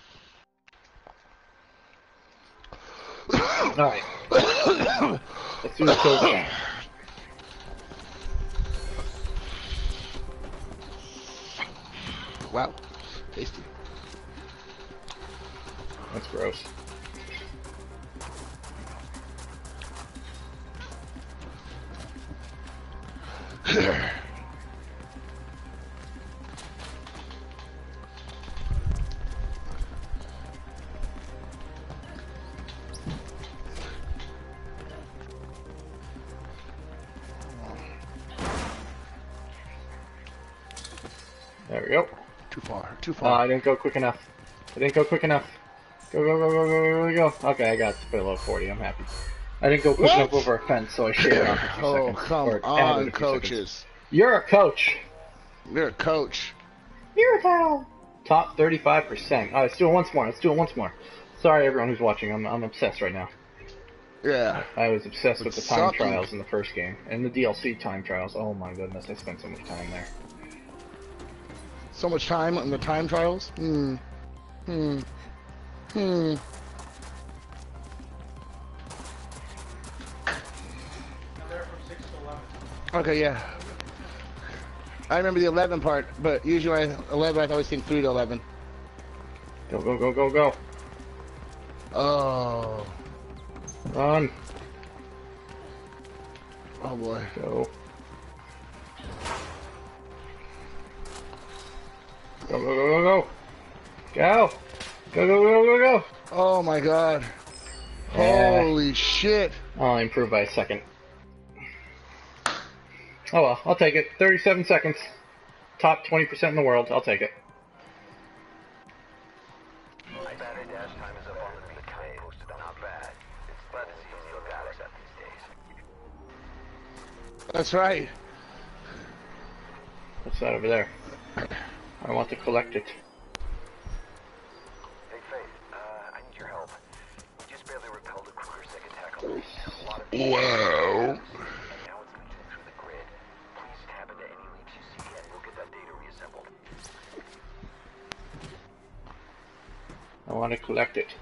Alright. Let's do the code check. Wow. Tasty. That's gross. There we go. Too far, too Uh, far. I didn't go quick enough. I didn't go quick enough. Go, go, go, go, go, go, go. Okay, I got it below forty. I'm happy. I didn't go quick What? enough over a fence, so I shaved off a few Oh, seconds. come or on, added a few coaches. seconds. You're a coach. You're a coach. You're a cow. Top thirty-five percent. Alright, let's do it once more. Let's do it once more. Sorry, everyone who's watching. I'm, I'm obsessed right now. Yeah. I was obsessed with It's the time something. trials in the first game. And the D L C time trials. Oh my goodness, I spent so much time there. So much time on the time trials? Hmm. Hmm. Hmm. Okay, yeah. I remember the eleven part, but usually I, eleven, I always think three to eleven. Go, go, go, go, go. Oh. Run. Oh boy. Go. Go, go, go, go, go. Go. Go, go, go, go, go. Oh my god. Yeah. Holy shit. I'll improve by a second. Oh well, I'll take it. thirty-seven seconds. Top twenty percent in the world. I'll take it. My battery dash time is up on the big time posted. Not bad. It's glad to see you look at us at these days. That's right. What's that over there? I want to collect it. Hey Faith, uh, I need your help. We just barely repelled a Crysis attack on me. A lot of Wow. and now it's leaching through the grid. Please tap into any leaks you see and we'll get that data reassembled. I want to collect it.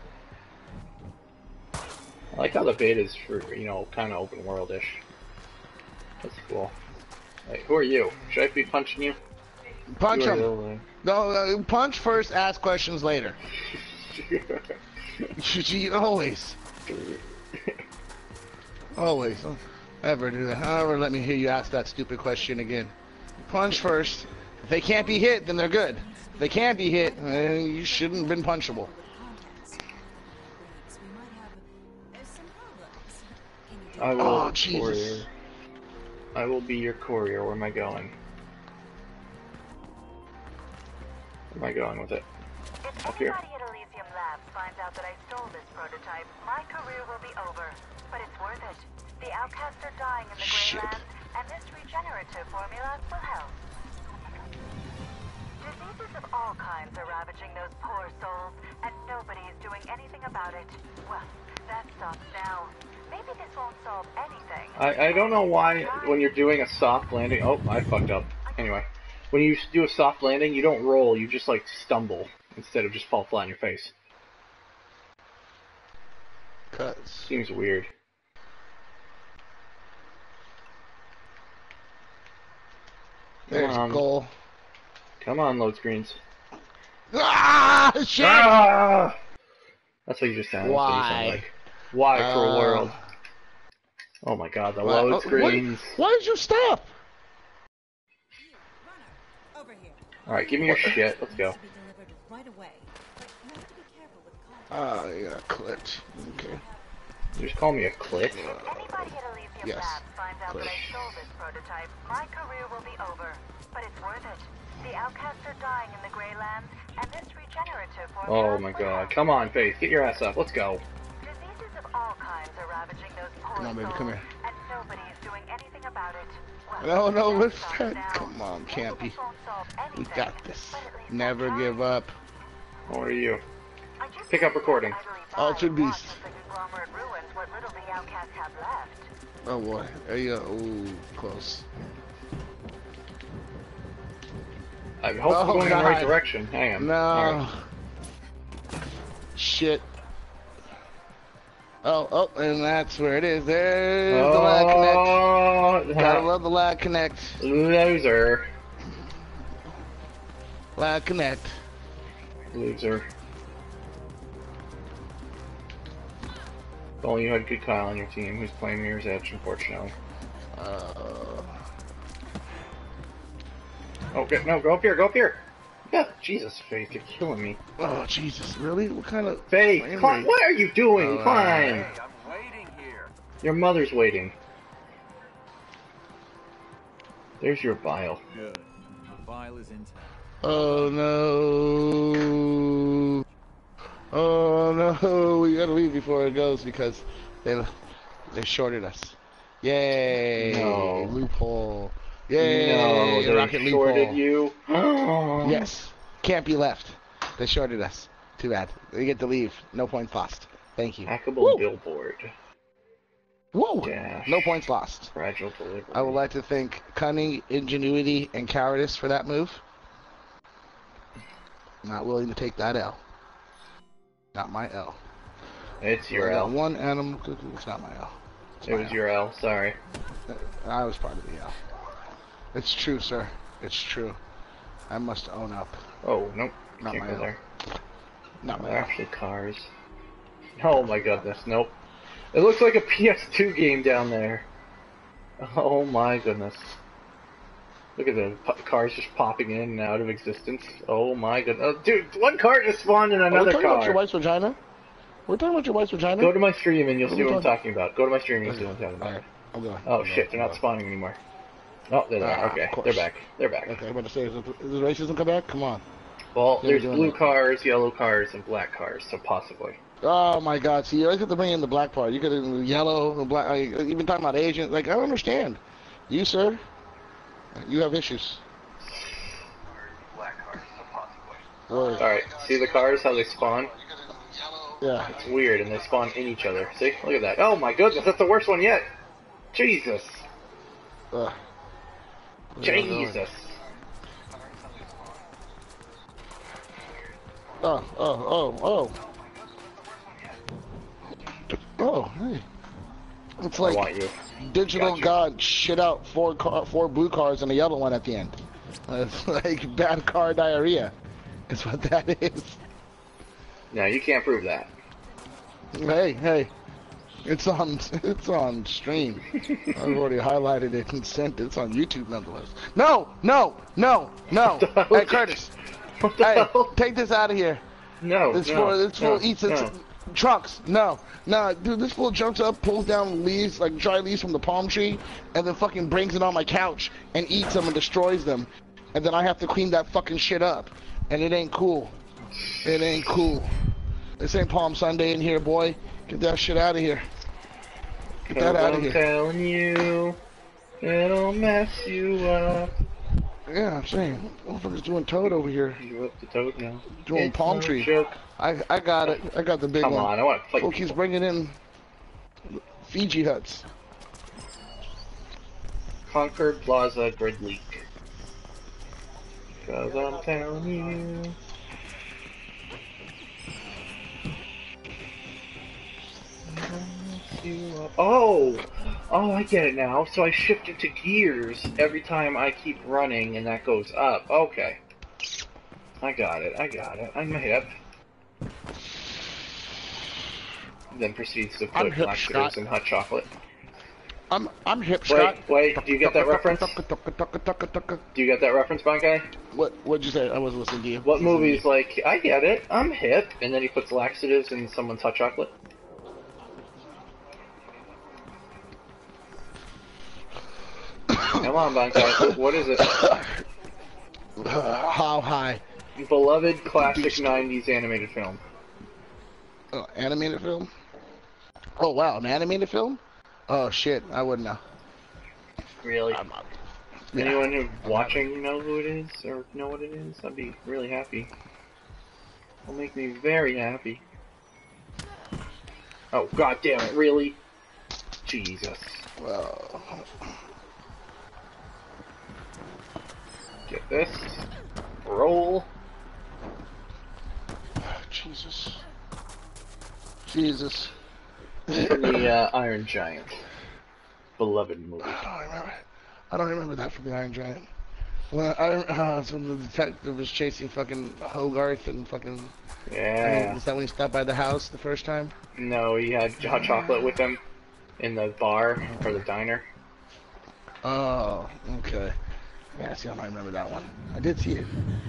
I like how the beta's for, you know, kind of open world-ish. That's cool. Hey, who are you? Should I be punching you? Punch You are him. No, uh, punch first, ask questions later. You always. Always. Don't ever do that. Don't ever let me hear you ask that stupid question again. Punch first. If they can't be hit, then they're good. If they can't be hit, uh, you shouldn't have been punchable. I will, Oh, Jesus. courier. I will be your courier. Where am I going? Where am I going with it? If Up here. anybody at Elysium Labs finds out that I stole this prototype, my career will be over. But it's worth it. The outcasts are dying in the Shit. Greylands, and this regenerative formula will help. Diseases of all kinds are ravaging those poor souls, and nobody is doing anything about it. Well, that stops now. Maybe this won't solve anything. I, I don't know why when you're doing a soft landing... Oh, I fucked up. Anyway, when you do a soft landing, you don't roll, you just like stumble instead of just fall flat on your face. Cuts. Seems weird. There's a goal. Come on, load screens. Ah, shit! Ah! That's what you just sound, Why? That's what you sound like. Why, uh, cruel world? Oh my god, the why, load oh, screens. Why, why did you stop? Alright, give me your shit. Let's go. Ah, uh, yeah, clit. Okay. You just call me a clit? If anybody at Elysium Yes. Labs finds out Clit. that I stole this prototype, my career will be over. But it's worth it. The outcasts are dying in the Grey Lands, and this regenerative formula Oh my god. Come on, Faith. Get your ass up. Let's go. Diseases of all kinds are ravaging those poor Come on, baby, souls, come here. and nobody is doing anything about it. Well, No, no, that let's stops try. now. Come on, Maybe Campy. this won't solve We anything, got this. but at least Never I'll give try. up. How are you? I just Pick up recording. idly buy Altered and watch Beast. as the conglomerate ruins what little the outcasts have left. Oh boy. There you go. Ooh, close. I hope Oh, I'm going in the right God. direction. Hang on. No. Alright. Shit. Oh, oh, and that's where it is. There's the lag connect. Oh, Gotta love the lag connect. loser. Lag connect. Loser. If only you had good Kyle on your team who's playing Mirror's Edge, unfortunately. Uh, Oh, go, no, go up here, go up here! Yeah, Jesus, Faith, you're killing me. oh, Jesus, really? What kind of... Faith, Wait, climb, wait. what are you doing? Oh, Climb! Hey, I'm waiting here. Your mother's waiting. There's your vial. Good. The vial is intact. Oh, no. Oh, no. We gotta leave before it goes because they, they shorted us. Yay. No. Loophole. Yay. No, they Rocket shorted loophole. you. Yes. Can't be left. They shorted us. Too bad. We get to leave. No points lost. Thank you. Hackable Woo. billboard. Whoa. Dash. No points lost. Fragile delivery. I would like to thank cunning, ingenuity, and cowardice for that move. Not willing to take that L. Not my L. It's your I got L. One animal. It's not my L. It's It my was L. your L, sorry. I was part of the L. It's true, sir. It's true. I must own up. Oh, nope. Not Can't my go L. there. Not my They're L. actually cars. Oh my goodness, nope. It looks like a P S two game down there. Oh my goodness. Look at the p cars just popping in and out of existence. Oh my goodness. Oh, dude, one car just spawned in Are we another talking about your car. wife's vagina? We're talking about your wife's vagina? Go to my stream and you'll What see are we what I'm talking about. Go to my stream and you'll see what I'm talking about. Alright, I'm going. Oh I'm shit, going. they're not spawning anymore. Oh, they're there. Ah, Okay, of course. they're back. They're back. Okay, I'm about to say, is the, is the racism come back? Come on. Well, Yeah, there's we're doing blue it. cars, yellow cars, and black cars, so possibly. Oh my God! See, you always have to bring in the black part. You could have the yellow, the black. Like, even talking about Asian. Like I don't understand. You, sir, you have issues. Black cars, so possibly. Word. Alright, see the cars, how they spawn? Yeah. It's weird, and they spawn in each other. See? Look at that. Oh my goodness, that's the worst one yet! Jesus! Uh, Jesus! Oh, oh, oh, oh. Oh, hey. It's I like want you. digital Got you. God shit out four car, four blue cars and a yellow one at the end. It's like bad car diarrhea. Is what that is. No, you can't prove that. Hey, hey. It's on it's on stream. I've already highlighted it and sent it. It's on YouTube nonetheless. No, no, no, no. Hey Curtis. What the Hey, hell? take this out of here. No, This no, fool this fool no, eats its no. trunks. No. No, dude, this fool jumps up, pulls down leaves, like dry leaves from the palm tree, and then fucking brings it on my couch and eats them and destroys them. And then I have to clean that fucking shit up. And it ain't cool. It ain't cool. This ain't Palm Sunday in here, boy. Get that shit out of here. Get that out of I'm here. telling you, it'll gonna mess you up. Yeah, I'm saying, motherfucker's doing toad over here. You up to toad now? Doing It's palm no tree. joke. I I got it. I got the big Come one. on, I want to fight Look, he's people. bringing in Fiji huts. Conquer Plaza Grid Leak. Cause I'm telling you. Oh! Oh, I get it now. So I shift into gears every time I keep running and that goes up. Okay. I got it, I got it. I'm hip. Then proceeds to I'm put hip, laxatives Scott. and hot chocolate. I'm I'm hip, Wait, Scott. wait, do you get that reference? Do you get that reference, Bon Guy? What what'd you say? I wasn't listening to you. What movie's like, I get it, I'm hip, and then he puts laxatives in someone's hot chocolate? Come on, Bon Guy, what is it? How high? Beloved classic nineties animated film. Oh, animated film? Oh wow, an animated film? Oh shit, I wouldn't know. Really? I'm not, yeah. Anyone who's watching know who it is, or know what it is? I'd be really happy. It'll make me very happy. Oh, god damn it, really? Jesus. Well, get this. Roll. Jesus. Jesus. From the uh, Iron Giant. Beloved movie. I don't remember. I don't remember that from the Iron Giant. Well, I uh, so the detective was chasing fucking Hogarth and fucking. Yeah. I mean, is that when he stopped by the house the first time? No, he had hot chocolate with him in the bar or the diner. Oh, okay. Yeah, see, I don't remember that one. I did see it.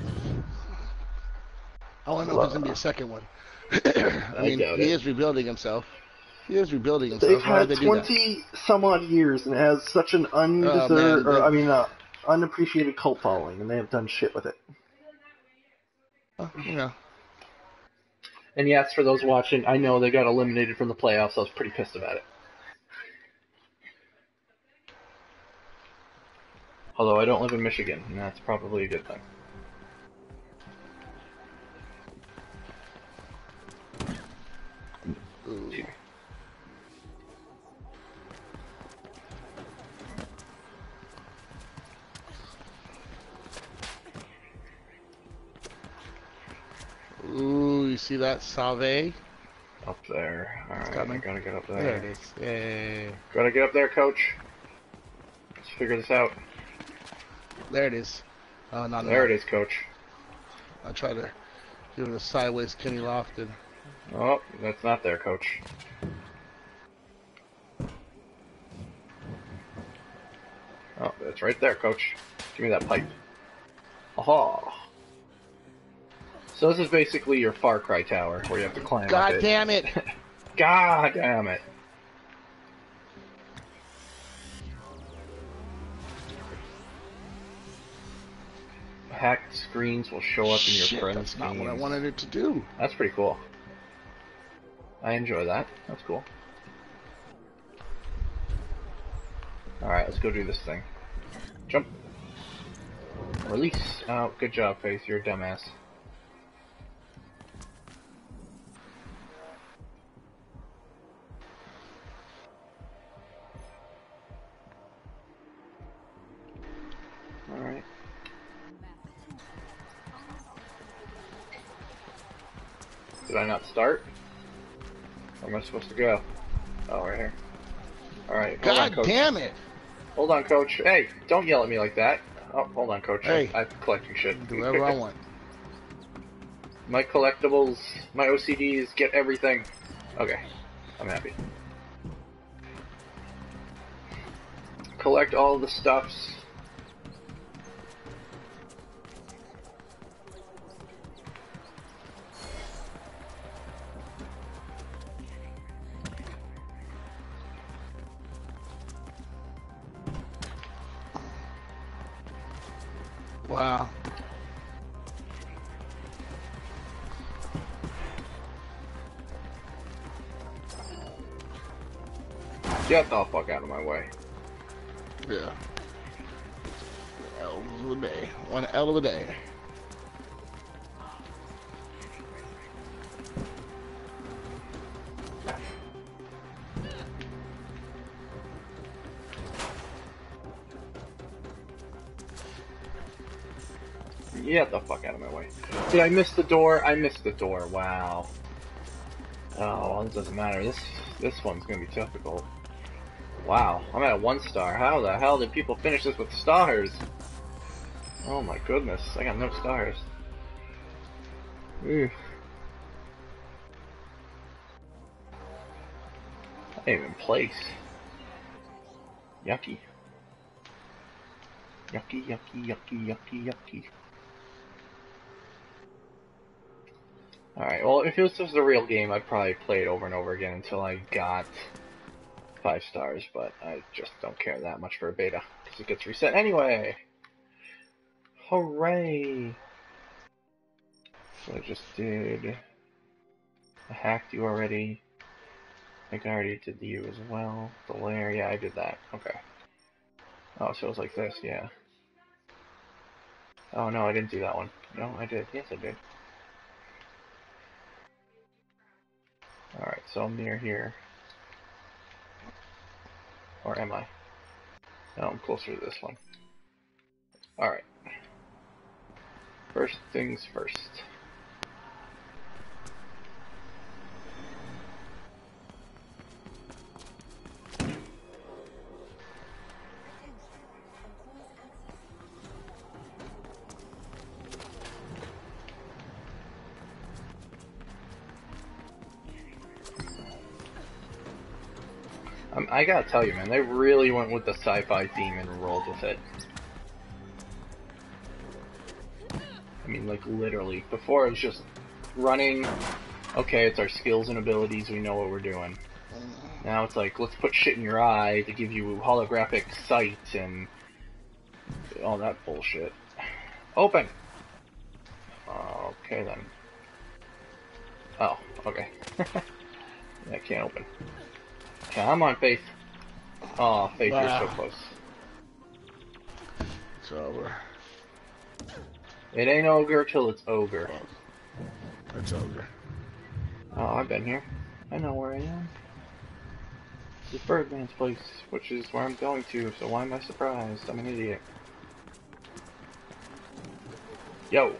I want to know if there's gonna be a second one. I mean, I he it. is rebuilding himself. He is rebuilding himself. They've Why had did they twenty some odd years and it has such an undeserved, man, or they- I mean, uh, unappreciated cult following, and they have done shit with it. Oh, yeah. And yes, for those watching, I know they got eliminated from the playoffs. I was pretty pissed about it. Although I don't live in Michigan, and that's probably a good thing. Ooh. Ooh, you see that Salve? Up there. Alright, I gotta get up there. There it is. Yay. Gotta get up there, coach. Let's figure this out. There it is. Oh, no, no. There it is, coach. I'll try to give it a sideways Kenny Lofton. Oh, that's not there, coach. Oh, that's right there, coach. Give me that pipe. Aha! So this is basically your Far Cry tower, where you have to climb up God it. damn it! God damn it! Hacked screens will show up in your Shit, friends' that's not games. what I wanted it to do. That's pretty cool. I enjoy that. That's cool. Alright, let's go do this thing. Jump. Release. Oh, good job, Faith. You're a dumbass. Alright. Did I not start? Where am I supposed to go? Oh, right here. Alright, hold on, God coach. damn it! Hold on, coach. Hey, don't yell at me like that. Oh, hold on, coach. Hey. I'm collecting shit. Do whatever I want. My collectibles, my O C Ds, get everything. Okay, I'm happy. Collect all the stuffs. Wow. Get the fuck out of my way. Yeah. L of the day. One L of the day. Get the fuck out of my way. Did I miss the door? I missed the door. Wow. Oh, well, it doesn't matter. This this one's gonna be difficult. Wow, I'm at a one star. How the hell did people finish this with stars? Oh my goodness, I got no stars. Oof. I didn't even place. Yucky. Yucky, yucky, yucky, yucky, yucky. Alright, well, if it was just a real game, I'd probably play it over and over again until I got five stars, but I just don't care that much for a beta, because it gets reset anyway! Hooray! So I just did... I hacked you already. I think I already did you as well. The lair, yeah, I did that. Okay. Oh, so it was like this, yeah. Oh no, I didn't do that one. No, I did. Yes, I did. Alright, so I'm near here. Or am I? No, I'm closer to this one. Alright. First things first. Um, I gotta tell you, man, they really went with the sci-fi theme and rolled with it. I mean, like, literally. Before it was just running, okay, it's our skills and abilities, we know what we're doing. Now it's like, let's put shit in your eye to give you holographic sight and all that bullshit. Open! Okay, then. Oh, okay. Yeah, I can't open. Come on, Faith. Oh, Faith, wow. You're so close. It's over. It ain't ogre till it's ogre. It's ogre. Oh, I've been here. I know where I am. This Birdman's place, which is where I'm going to, so why am I surprised? I'm an idiot. Yo!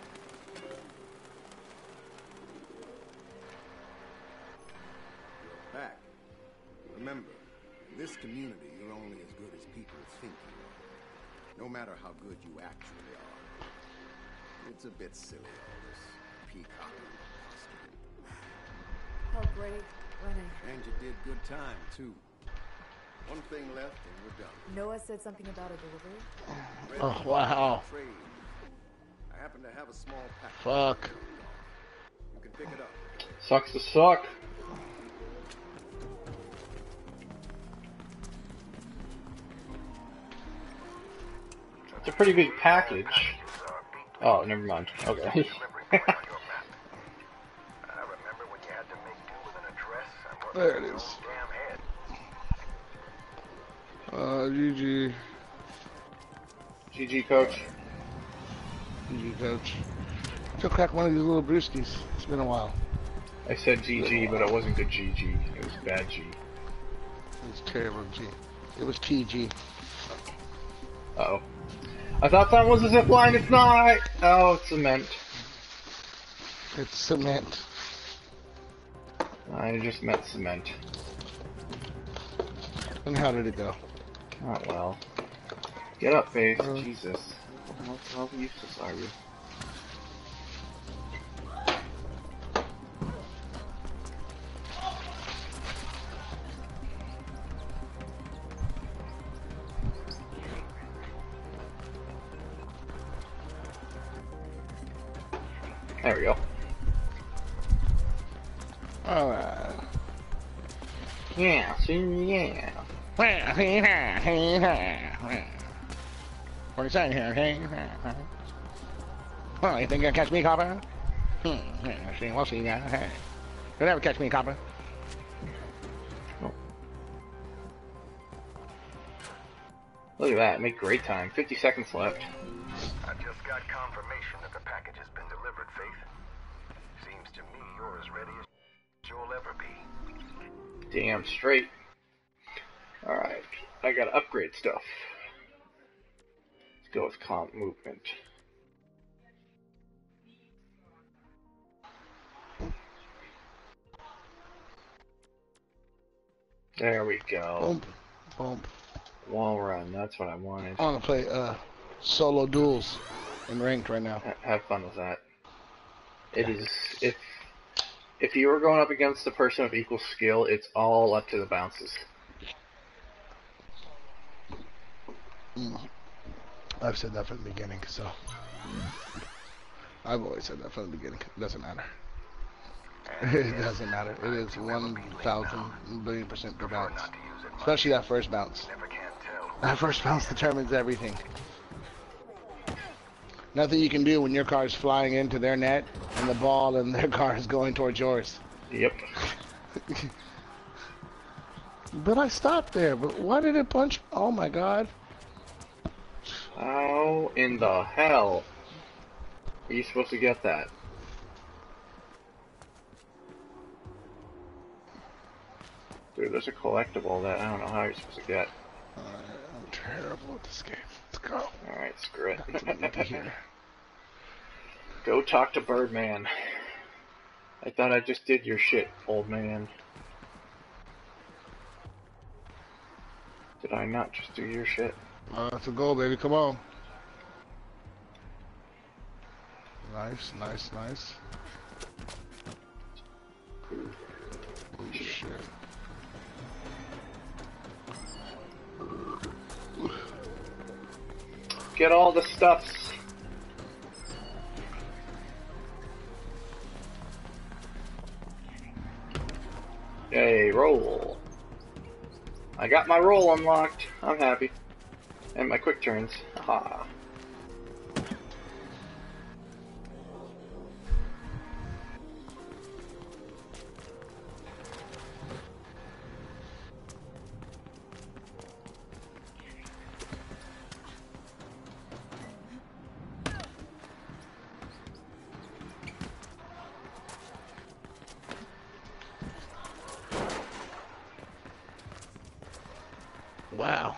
Back. Remember, in this community, you're only as good as people think you are. No matter how good you actually are. It's a bit silly, all this peacocking costume. Oh, great. Running. And you did good time, too. One thing left and we're done. Noah said something about a delivery? Oh, wow. I happen to have a small pack. Fuck. You can pick it up. Sucks to suck. It's a pretty big package. Oh, never mind. Okay. There it is. Uh, G G. G G, coach. G G, coach. Go crack one of these little brewskis. It's been a while. I said G G, but it wasn't good G G. It was bad G. It was terrible G. It was T G. Uh oh. I thought that was a zip line. It's not. Oh, it's cement. It's cement. I just meant cement. And how did it go? Oh well. Get up, Faith. Uh, Jesus. How, how useless are you? There we go. Alright. Yeah, see, yeah. What are you saying here? Well, you think you're gonna catch me, copper? Hmm, see, we'll see, yeah. Hey. You'll never catch me, copper. Oh. Look at that, make great time. fifty seconds left. I just got confirmation that the package has been delivered, Faith. Seems to me you're as ready as you'll ever be. Damn straight. Alright, I gotta upgrade stuff. Let's go with comp movement. There we go. Boom. Boom. Wall run, that's what I wanted. I want to play uh, solo duels in ranked right now. H have fun with that. It is, if if you were going up against a person of equal skill, it's all up to the bounces. Mm. I've said that from the beginning, so I've always said that from the beginning. It doesn't matter. It doesn't matter. It is one thousand billion percent the bounce. Especially that first bounce. That first bounce determines everything. Nothing you can do when your car is flying into their net and the ball and their car is going towards yours. Yep. But I stopped there. But why did it punch? Oh my god. How in the hell are you supposed to get that? Dude, there's a collectible that I don't know how you're supposed to get. Uh, I'm terrible at this game. Let's go. Alright, screw it. Go talk to Birdman. I thought I just did your shit, old man. Did I not just do your shit? Uh, that's a goal, baby. Come on. Nice, nice, nice. Oh, shit. Get all the stuffs. Yay, roll. I got my roll unlocked. I'm happy. And my quick turns. Aha. Wow.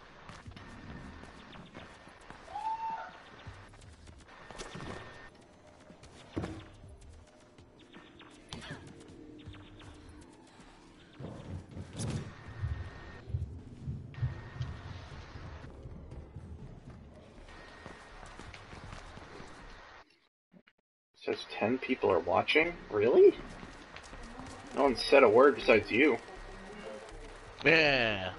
Says ten people are watching? Really? No one said a word besides you. Yeah.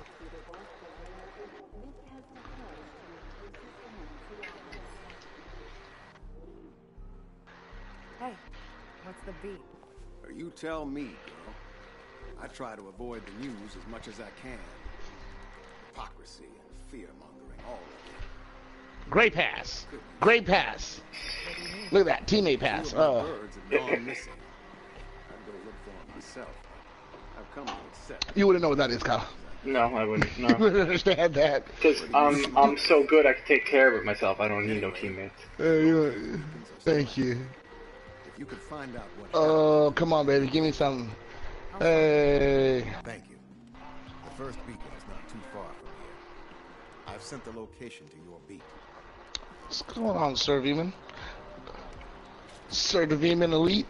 Hey, what's the beat? Or you tell me, girl. I try to avoid the news as much as I can. Hypocrisy and fear-mongering, all of it. Great pass. Great pass. Look at that. Teammate pass. Oh. Birds have gone missing. I'd go look for them myself. I've come to accept. You wouldn't know what that is, Kyle. No, I wouldn't. No. You wouldn't understand that. Because I'm, I'm so good I can take care of it myself. I don't need no teammates. Uh, you, thank you. If you could find out what. Oh, come on, baby. Give me something. Hey. Thank you. The first beacon is not too far from here. I've sent the location to your beat. What's going on, Sir Veeman? Sir Veeman Elite?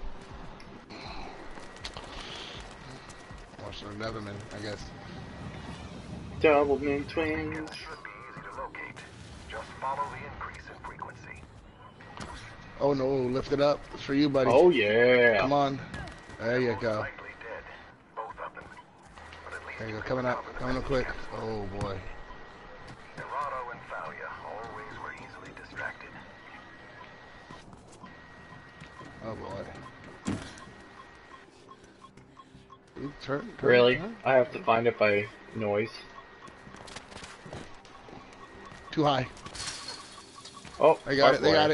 Or Sir Neverman, I guess. Doubleman twins. Should be easy to locate. Just follow the increase in frequency. Oh no, lift it up. It's for you, buddy. Oh yeah. Come on. There you go. Likely dead. Both of them. But at least There you go. Coming up. Coming up quick. Oh boy. Dorado and Thalia always were easily distracted. Oh boy. Ooh, turn, turn, Really? turn. I have to find it by noise. Too high. Oh, They got it. They got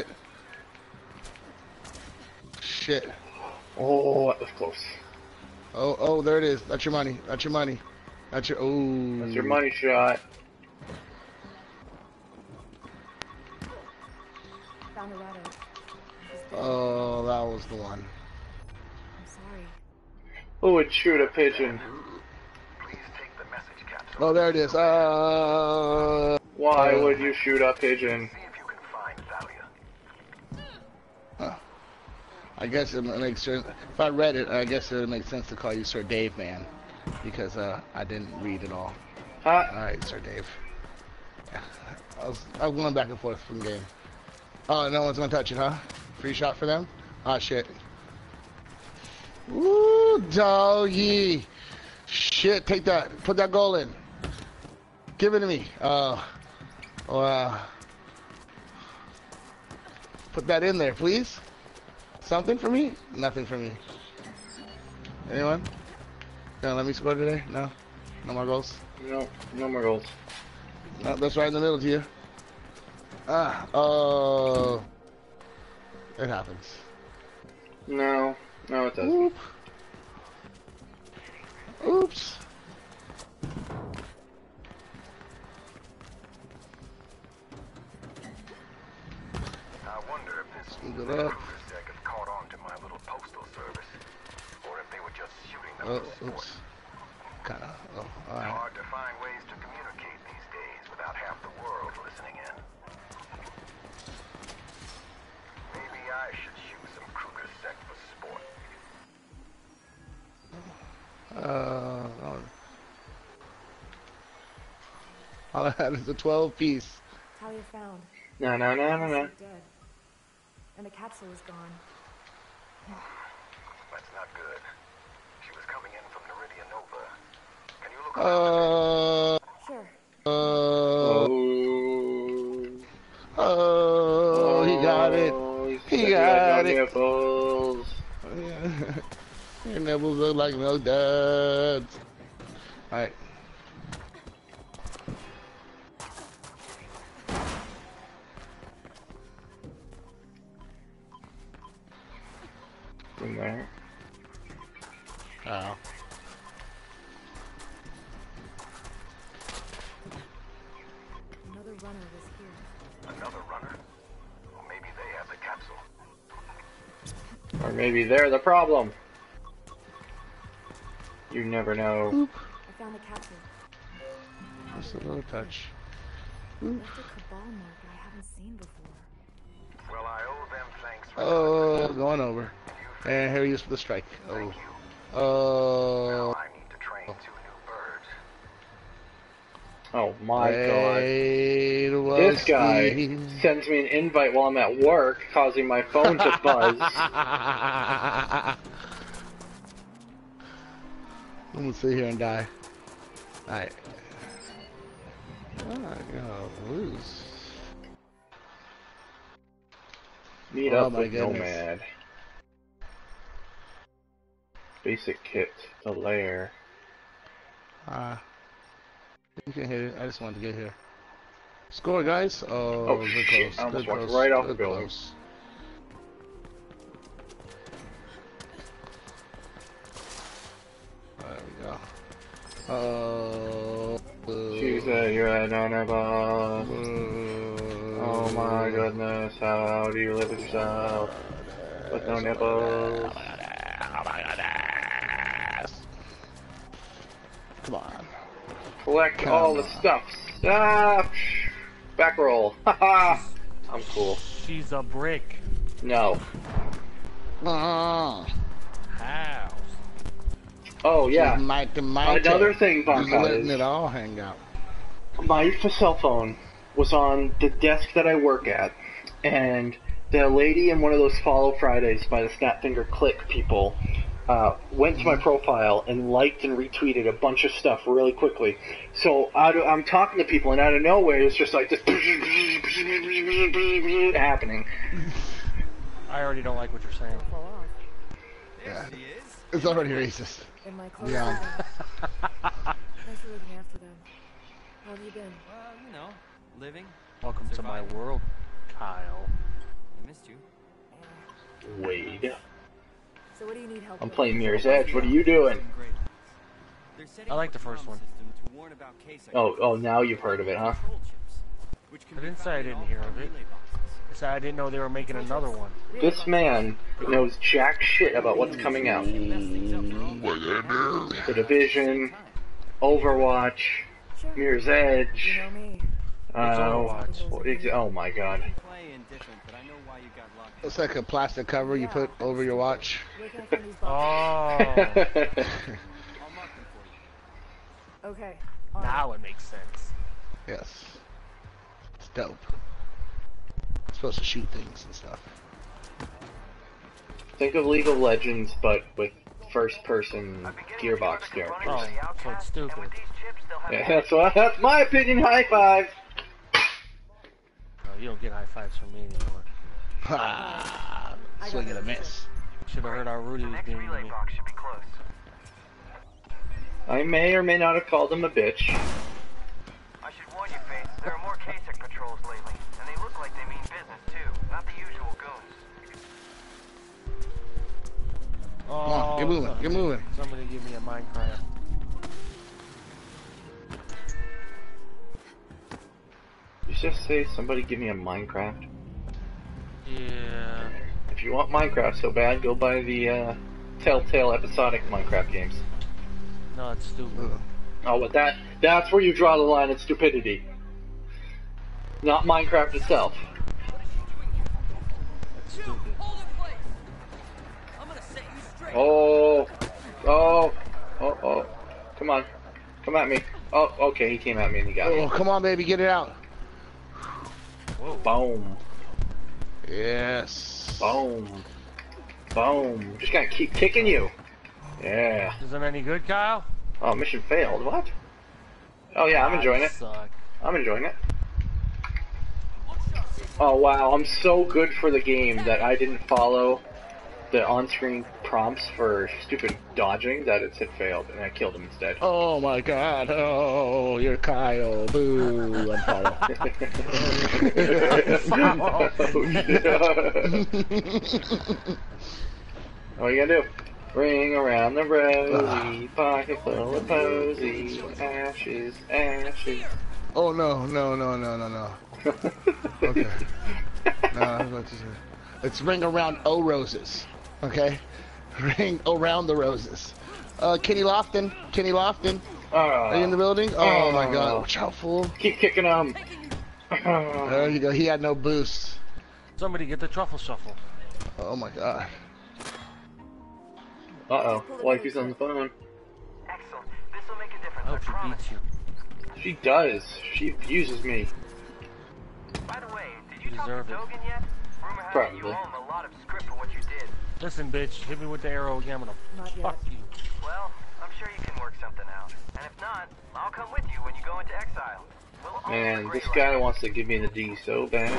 wire. it. Shit. Oh, that was close. Oh, oh, there it is. That's your money. That's your money. That's your. Oh. That's your money shot. found a router. Oh, that was the one. I'm sorry. Who would shoot a pigeon? Oh, there it is. Uh, Why uh, would you shoot a pigeon? Huh. I guess it makes sense. If I read it, I guess it would make sense to call you Sir Dave Man, because uh, I didn't read it all. Huh? All right, Sir Dave. I was, I was going back and forth from the game. Oh, no one's gonna touch it, huh? Free shot for them? Ah, shit. Woo, doggy. Shit, take that. Put that goal in. Give it to me. Uh, uh, put that in there, please. Something for me? Nothing for me. Anyone? Gonna let me score today? No? No more goals? No, no more goals. No, that's right in the middle to you. Ah, oh. It happens. No, no it doesn't. Oop. Oops. I wonder if this Speed it up. deck has caught on to my little postal service, or if they were just shooting them Oh, for sport. oops. Kinda. Oh, alright. Hard to find ways to communicate these days without half the world listening in. Maybe I should shoot some Kruger sec for sport. Uh, oh. All I had is a twelve piece. Talia found. No, no, no, no, no. Dead. And the capsule is gone. That's not good. She was coming in from Neridia Nova. Can you look Uh, Sure. uh, Oh, oh, he got it. He got it. Nipples. Your nipples look like milk duds. Alright. In there. Oh. Another runner was here. Another runner? Or maybe they have the capsule. Or maybe they're the problem. You never know. Oop. I found the capsule. Just a little touch. Left a cabal mark I haven't seen before. Well, I owe them thanks for Oh, going over. And here he is for the strike. Oh. Oh. I need to train two new birds. Oh my Wait, god. what's This guy the... sends me an invite while I'm at work, causing my phone to buzz. I'm gonna sit here and die. Alright. I'm not gonna lose. Meet Oh up my with goodness. Nomad. Basic kit, the lair. Ah. Uh, you can hit it. I just wanted to get here. Score, guys. Oh, Oh, good shit. close. I almost Good walked close. right off the Good building. close. There we go. Oh. She said you're a nonable. Oh my goodness, how do you live with yourself? With no nipples. Come on. Collect Come all the on. stuff. Ah, back roll. Haha. I'm cool. She's a brick. No. Uh, How? Oh yeah. Mighty, mighty. Another thing, Just Vodka, letting is it all hang out. my cell phone was on the desk that I work at, and the lady in one of those Follow Fridays by the Snapfinger Click people uh, went to my profile and liked and retweeted a bunch of stuff really quickly. So out of, I'm talking to people, and out of nowhere, it's just like this happening. I already don't like what you're saying. Yeah. It's already racist. In my clothes. Yeah. Thanks for looking after them. How have you been? Well, you know, living. Welcome to my world, Kyle. I missed you. Wade. So what do you need help I'm with? playing Mirror's Edge. What are you doing? I like the first one. Oh, oh, now you've heard of it, huh? I didn't say I didn't hear of it. I So I didn't know they were making another one. This man knows jack shit about what's coming out. The Division, Overwatch, Mirror's Edge. Uh, oh my god. Looks like a plastic cover you put over your watch. Oh. Okay. Now it makes sense. Yes. It's dope. It's supposed to shoot things and stuff. Think of League of Legends, but with first-person Gearbox characters. Oh, so it's stupid. Yeah, that's what, that's my opinion. High five. No, you don't get high fives from me anymore. Ah, swing and a miss. Should have heard our Rudy was being to me. I may or may not have called him a bitch. I should warn you, Faith, there are more K S E C patrols lately, and they look like they mean business too, not the usual goons. Oh, Come on, get moving, get moving. Somebody give me a Minecraft. You just say somebody give me a Minecraft? Yeah. If you want Minecraft so bad, go buy the uh, Telltale episodic Minecraft games. No, it's stupid. Oh, but that that's where you draw the line at stupidity. Not Minecraft itself. That's stupid. Oh, oh, oh, oh. Come on. Come at me. Oh, okay, he came at me and he got me. Oh, come on, baby, get it out. Whoa. Boom. Yes. Boom. Boom. Just gonna keep kicking you. Yeah. Isn't any good, Kyle? Oh, mission failed. What? Oh yeah, I'm enjoying it. Suck. I'm enjoying it. Oh wow, I'm so good for the game that I didn't follow the on-screen prompts for stupid dodging that it said failed, and I killed him instead. Oh my god, oh, you're Kyle, boo, I'm Kyle. What are you gonna do? Ring around the rosy, pocket full of posy, ashes, ashes. Oh no, no, no, no, no, no. Okay. No, I was about to say. Let's ring around O roses. Okay? Ring around the roses. Uh, Kenny Lofton. Kenny Lofton. Uh, Are you in the building? Oh, uh, my god. Watch out, fool. Keep kicking him. There you go. He had no boost. Somebody get the truffle shuffle. Oh my god. Uh-oh. Wifey's on the phone. Excellent. This will make a difference, I I hope she promise. beats you. She does. She abuses me. By the way, did you You talk to deserve it. Dogan yet? Rumor has it Probably. you owe him a lot of script for what you did. Listen, bitch, hit me with the arrow again. I'm gonna Not yet. fuck you. Well, I'm sure you can work something out. And if not, I'll come with you when you go into exile. We'll all Man, agree this like guy that. wants to give me the D so bad.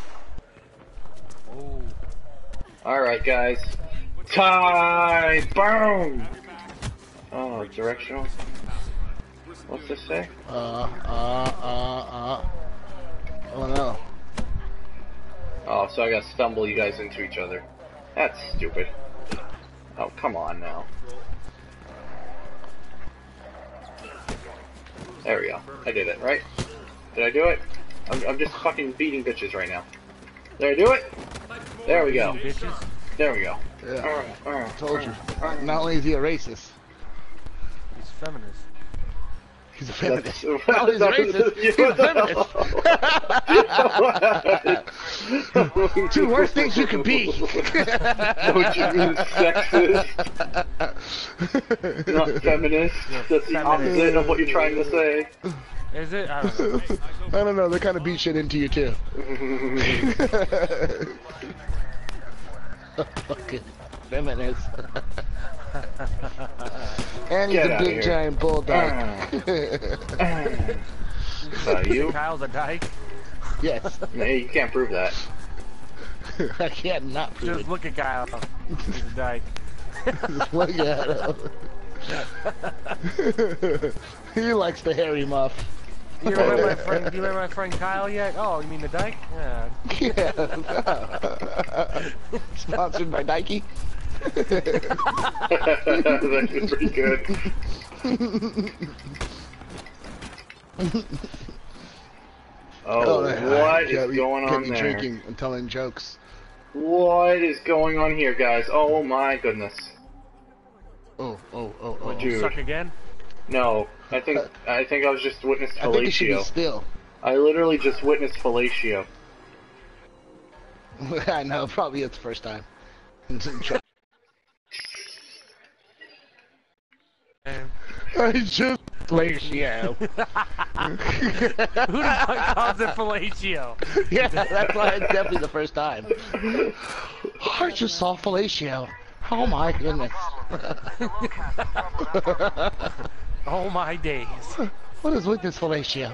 Oh. Alright, guys. Tie! Boom! Oh, directional. What's this say? Uh, uh, uh, uh. Oh no. Oh, so I gotta stumble you guys into each other. That's stupid. Oh, come on now. There we go. I did it, right? Did I do it? I'm, I'm just fucking beating bitches right now. Did I do it? There we go. Bitches. There we go. Yeah. Alright, alright. Told you. Not only is he a racist, He's feminist. he's a feminist. That's- Not only is he racist, he's a feminist. Two worst things you could be. Don't you mean sexist? Not feminist? That's the opposite of what you're trying to say. Is it? I don't know. I don't know, they kind of beat shit into you too. Fucking feminist. And he's Get a outta big here. giant bulldog. Uh, you? Kyle's a dyke. Yes. No, you can't prove that. I can't not prove Just look at Kyle. He's a dyke. it. Just look at him. He likes the hairy muff. You remember my friend? Do you remember my friend Kyle yet? Oh, you mean the dyke? Yeah. Yeah. Sponsored by Nike. That's pretty good. Oh, what is going on there? Drinking and telling jokes. What is going on here, guys? Oh my goodness. Oh, oh, oh, oh. Would you Dude. suck again? No, I think I think I was just witnessed fellatio. I think it should be still. I literally just witnessed fellatio. I know, probably it's the first time. I just fellatio. Who the fuck calls it fellatio? Yeah, that's why it's definitely the first time. I just saw fellatio. Oh my goodness. Oh my days. What is with this fellatio?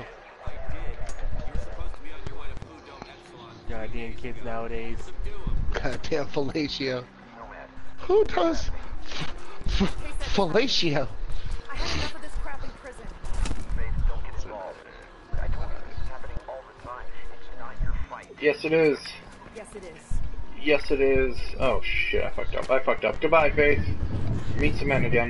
Goddamn kids nowadays. Goddamn fellatio. Who does f f fellatio? I have enough of this crap in prison. Don't get involved. I told you this is happening all the time. It's not your fight. Yes, it is. Yes, it is. Yes, it is. Oh shit, I fucked up. I fucked up. Goodbye, Faith. Meet some men again.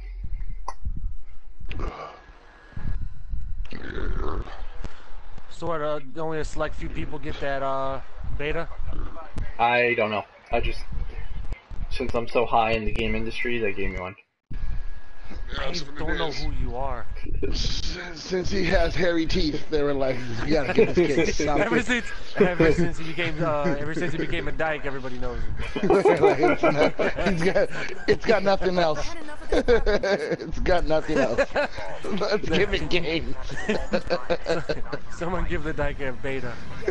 So, uh, only a select few people get that uh, beta? I don't know. I just, since I'm so high in the game industry, they gave me one. I don't know who you are. Since he has hairy teeth, they were like, "You gotta give this kid something." Ever since, ever since he became, uh, ever since he became a dyke, everybody knows him. Like, it's, not, it's got, it's got nothing else. It's got nothing else. Let's give it games. Someone give the dyke a beta.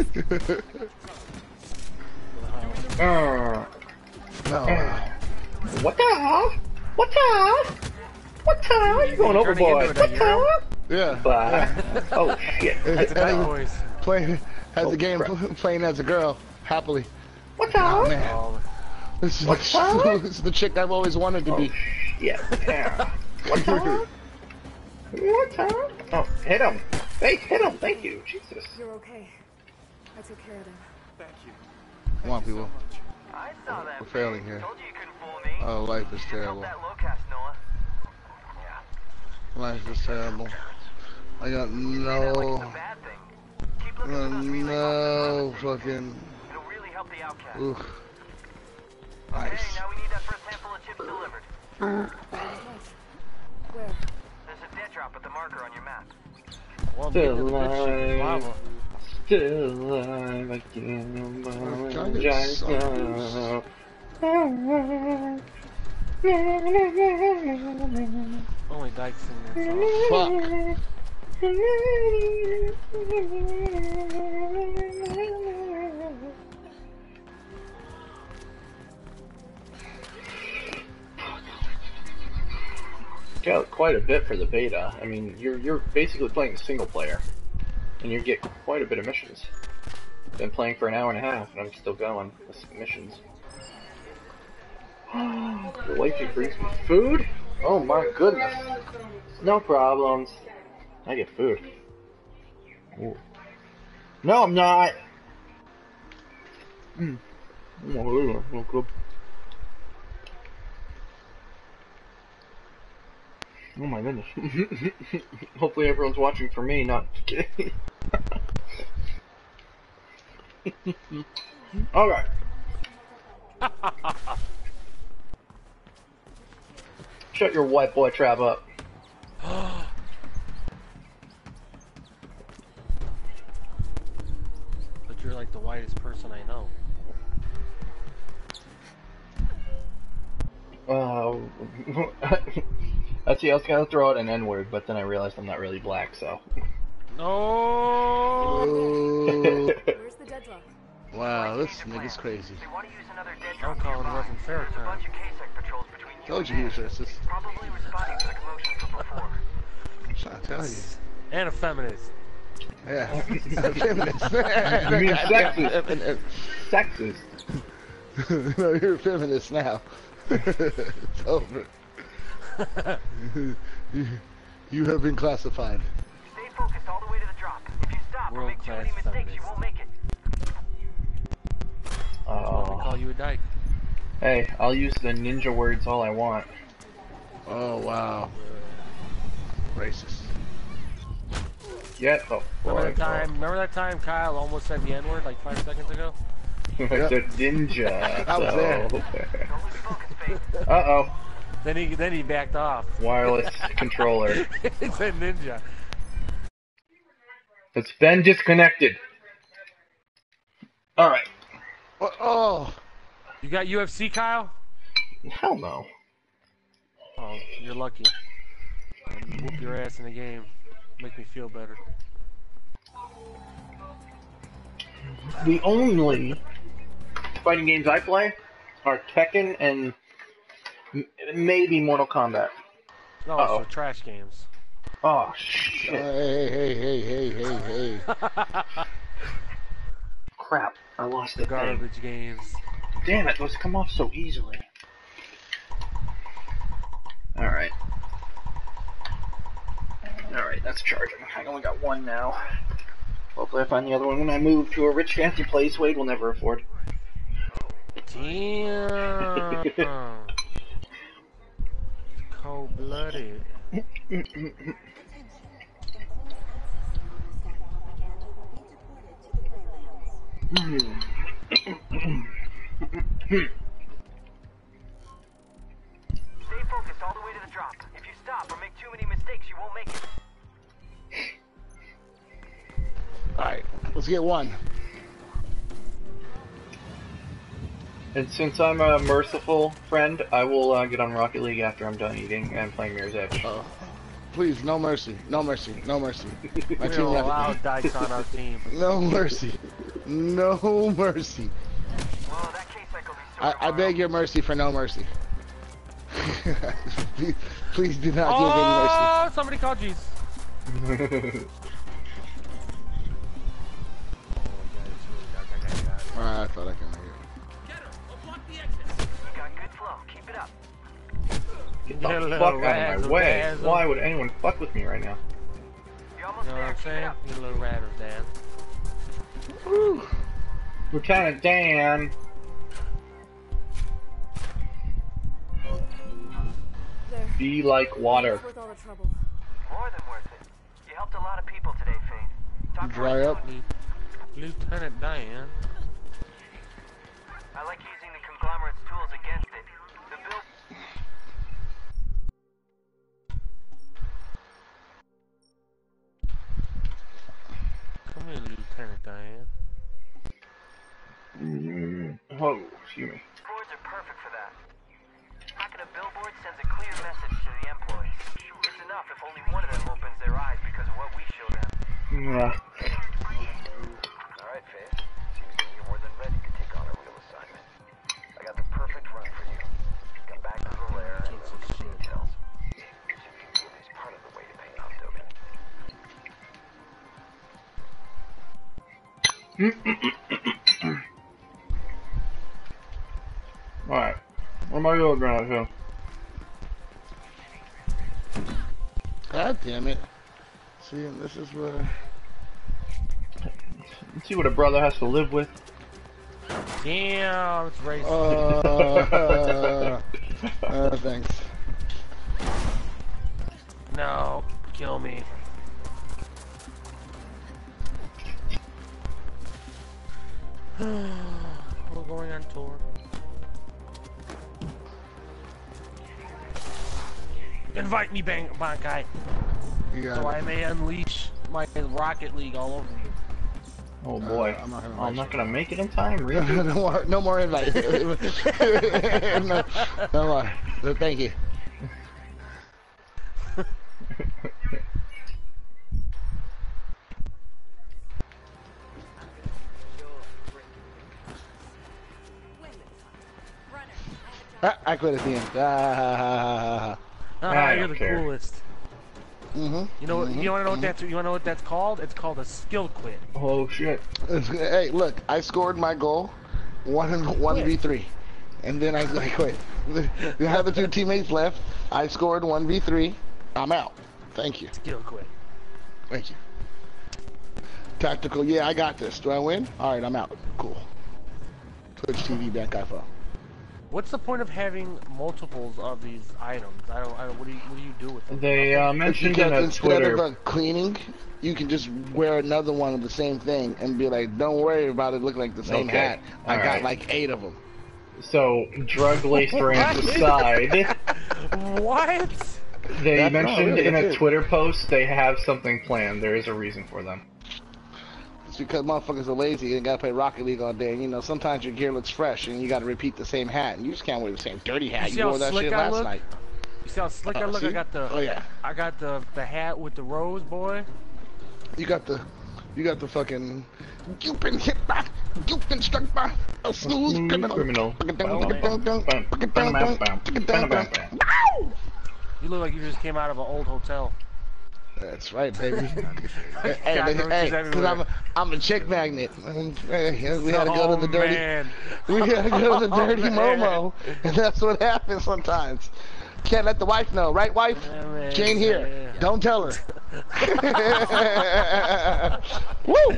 Uh, No. What the hell? What the hell? What the hell? You going overboard? What the hell? Yeah. Blah. Oh shit. That's a bad voice. Playing has Oh, a game crap. playing as a girl happily. What the hell? Oh man. This is, What the, the hell? this is the chick I've always wanted to Oh be. shit. Yeah. What the hell? What the hell? Oh, hit him. Hey, hit him. Thank you. Jesus. You're okay. I took care of them. Thank you. Come on, people. I saw that. We're failing here. Told you you couldn't fool me. Oh, life is You terrible. built that low-cast, Noah. Yeah. Life is terrible. I got no, uh, no fucking. It'll really help the outcast. Oof. Okay, Nice. now we need that first handful of chips delivered. Where? There's a dead drop with the marker on your map. Well, I'm Still getting the picture. alive. Lava. Still alive. I can't apologize now. Only dykes in there. So. Fuck. Got quite a bit for the beta. I mean, you're you're basically playing single player, and you get quite a bit of missions. Been playing for an hour and a half, and I'm still going with missions. The wifey brings me food? Oh my goodness. No problems. I get food. Ooh. No, I'm not. Mm. Oh, good. Oh my goodness. Hopefully everyone's watching for me, not kidding. Alright. Shut your white boy trap up. But you're like the whitest person I know. Uh, I see, I was gonna throw out an N-word, but then I realized I'm not really black, so. No. Where's the dead drop? Wow, this nigga's crazy. They want to use another dead I'm drop calling nearby. Reverend There's a Farrakhan. bunch of K-Sec patrols between you Told you and he was them. racist. Probably responding to the commotion from before. I'm trying to tell you. And a feminist. Yeah. Feminist. You mean sexist? Sexist. No, you're a feminist now. It's over. you, you have been classified. Stay focused all the way to the drop. If you stop or make too many World-class mistakes, you feminist. won't make it. That's why we Oh. call you a dyke. Hey, I'll use the ninja words all I want. Oh wow. Racist. yet. Oh, remember boy. that time? Oh. Remember that time Kyle almost said the N-word like five seconds ago? I said ninja. I was so. there. Uh oh. Then he then he backed off. Wireless controller. It said ninja. It's been disconnected. All right. Oh. You got U F C, Kyle? Hell no. Oh, you're lucky. I'd whoop your ass in the game. Make me feel better. The only fighting games I play are Tekken and m maybe Mortal Kombat. No, Uh-oh. so trash games. Oh, shit. Uh, hey, hey, hey, hey, hey, hey. Crap. I lost the Garbage thing. games. Damn it, those come off so easily. Alright. Alright, that's charging. I only got one now. Hopefully I find the other one when I move to a rich fancy place Wade will never afford. Damn. Cold-blooded. Stay focused all the way to the drop. If you stop or make too many mistakes, you won't make it. Alright, let's get one. And since I'm a merciful friend, I will uh, get on Rocket League after I'm done eating and playing Mirror's Edge. Oh. Please, no mercy, no mercy, no mercy. My We team don't left. allow dice on our team. No mercy. No mercy. Well, that case I could be I, I beg your mercy for no mercy. please, please do not give any mercy. Oh, somebody called Jesus. Alright, I thought I can hear it. You got good flow. Keep it up. Get the Hello, fuck out of my razzle way. dazzle. Why would anyone fuck with me right now? You almost You know what I'm saying? You little ratter, Dan. Woo. Lieutenant Dan. There. Be like water. Worth all the trouble. More than worth it. You helped a lot of people today, Fade. Talk to Dry us. up. Lieutenant Dan. I like using the conglomerate's tools against it. The bill. Come here, Lieutenant Dan. Mm. Oh, excuse me. Boards are perfect for that. Hacking a billboard sends a clear message to the employees. It's enough if only one of them opens their eyes because of what we show them. Yeah. Alright, Faith. Seems to me you're more than ready to take on a real assignment. I got the perfect run for you. Come back to the lair and look at the details. Supervision is part of the way to pay off Dobie. Alright. Where am I going right here? God damn it. See, this is where... Let's see what a brother has to live with. Damn, it's racist. Uh, uh, thanks. No, kill me. We're going on tour. Invite me, Bang Bankai, so I may unleash my Rocket League all over you. Oh boy, uh, I'm not gonna, oh, I'm not gonna make it in time, really? no more, no more invite. no, no more. No, thank you. ah, I quit at the end. Ah, ah you're the care. coolest. Mm-hmm. You know, mm-hmm. you want to know what mm-hmm. that's you want to know what that's called? It's called a skill quit. Oh shit! Hey, look, I scored my goal, one one v three, and then I, I quit. The other two teammates left. I scored one v three. I'm out. Thank you. Skill quit. Thank you. Tactical. Yeah, I got this. Do I win? All right, I'm out. Cool. Twitch T V back iPhone. What's the point of having multiples of these items? I don't. I don't what do you What do you do with them? They uh, mentioned in a instead Twitter. of uh, cleaning, you can just wear another one of the same thing and be like, "Don't worry about it looking like the same Okay. hat. I All got right. like eight of them." So, drug-laced rants aside, What? they That's mentioned not really in a it. Twitter post they have something planned. There is a reason for them. It's because motherfuckers are lazy and gotta play Rocket League all day. And you know, sometimes your gear looks fresh and you gotta repeat the same hat, and you just can't wear the same dirty hat. You You, see how wore that slick shit I last look? night. You see how slick Uh, I look? see? I got the. Oh yeah. I got the the hat with the rose, boy. You got the, you got the fucking. You've been hit by, you've been struck by a smooth criminal. criminal. You look like you just came out of an old hotel. That's right, baby. hey, hey, God, hey, roaches hey, 'cause everywhere. I'm a, I'm a chick magnet. Hey, we had to go Oh, to the dirty, man. we had to go to the Oh, dirty man. Momo, and that's what happens sometimes. Can't let the wife know, right, wife? Yeah, man, She ain't here. yeah. Don't tell her. Woo!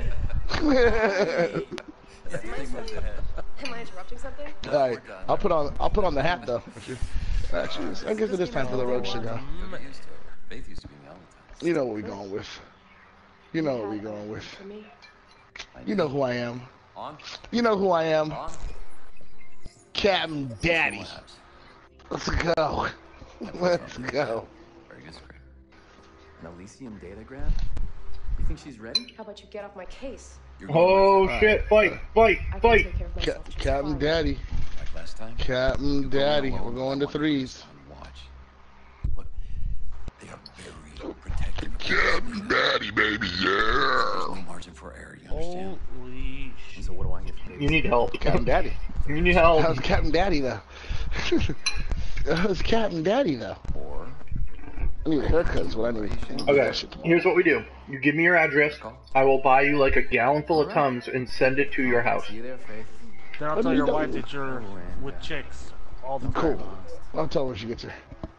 Am I interrupting something? All right, I'll put on, I'll put on the hat though. Actually, I guess it is time for the roach to go. Faith used to be me all the time. You know what we're going with. You know what we're going with. You know who I am. On? You know who I am. On? Captain Daddy. Let's go. Let's go. Very good script. An Elysium datagram? You think she's ready? How about you get off my case? You're going Oh with shit! Fight! Fight! I can Fight! take care of Ca myself. just Captain fine. Daddy. it like last time? Captain Daddy. We're going to threes. On watch. Look, they are very protective. Captain Daddy, baby, There's yeah. no margin for error, you understand? Holy And shit. so what do I get for You need help. Captain Daddy. You need help. How's Captain Daddy though? How's Captain Daddy though? Or I need a haircut is what I need. Okay, here's what we do. You give me your address. I will buy you like a gallon full of Tums and send it to your house. see you there, Faith. Then I'll What tell do you your do? wife that you're with chicks all the time. Cool. I'll tell her when she gets here.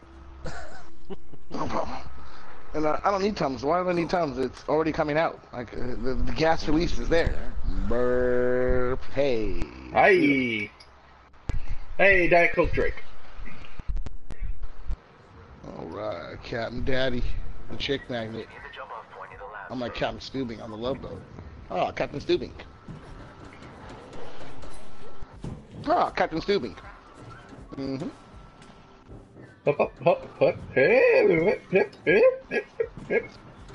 No problem. And uh, I don't need Tums. Why do I need Tums? It's already coming out. Like uh, the, the gas release is there. Burp. Hey. Hi. Hey, Diet Coke Drake. All right, Captain Daddy, the chick magnet. I'm like Captain Stubing on the Love Boat. Oh, Captain Stubing. Oh, Captain Stubing. Mm-hmm. Hop, hop, hop, hop. Hey, hip, hip, hip, hip, hip.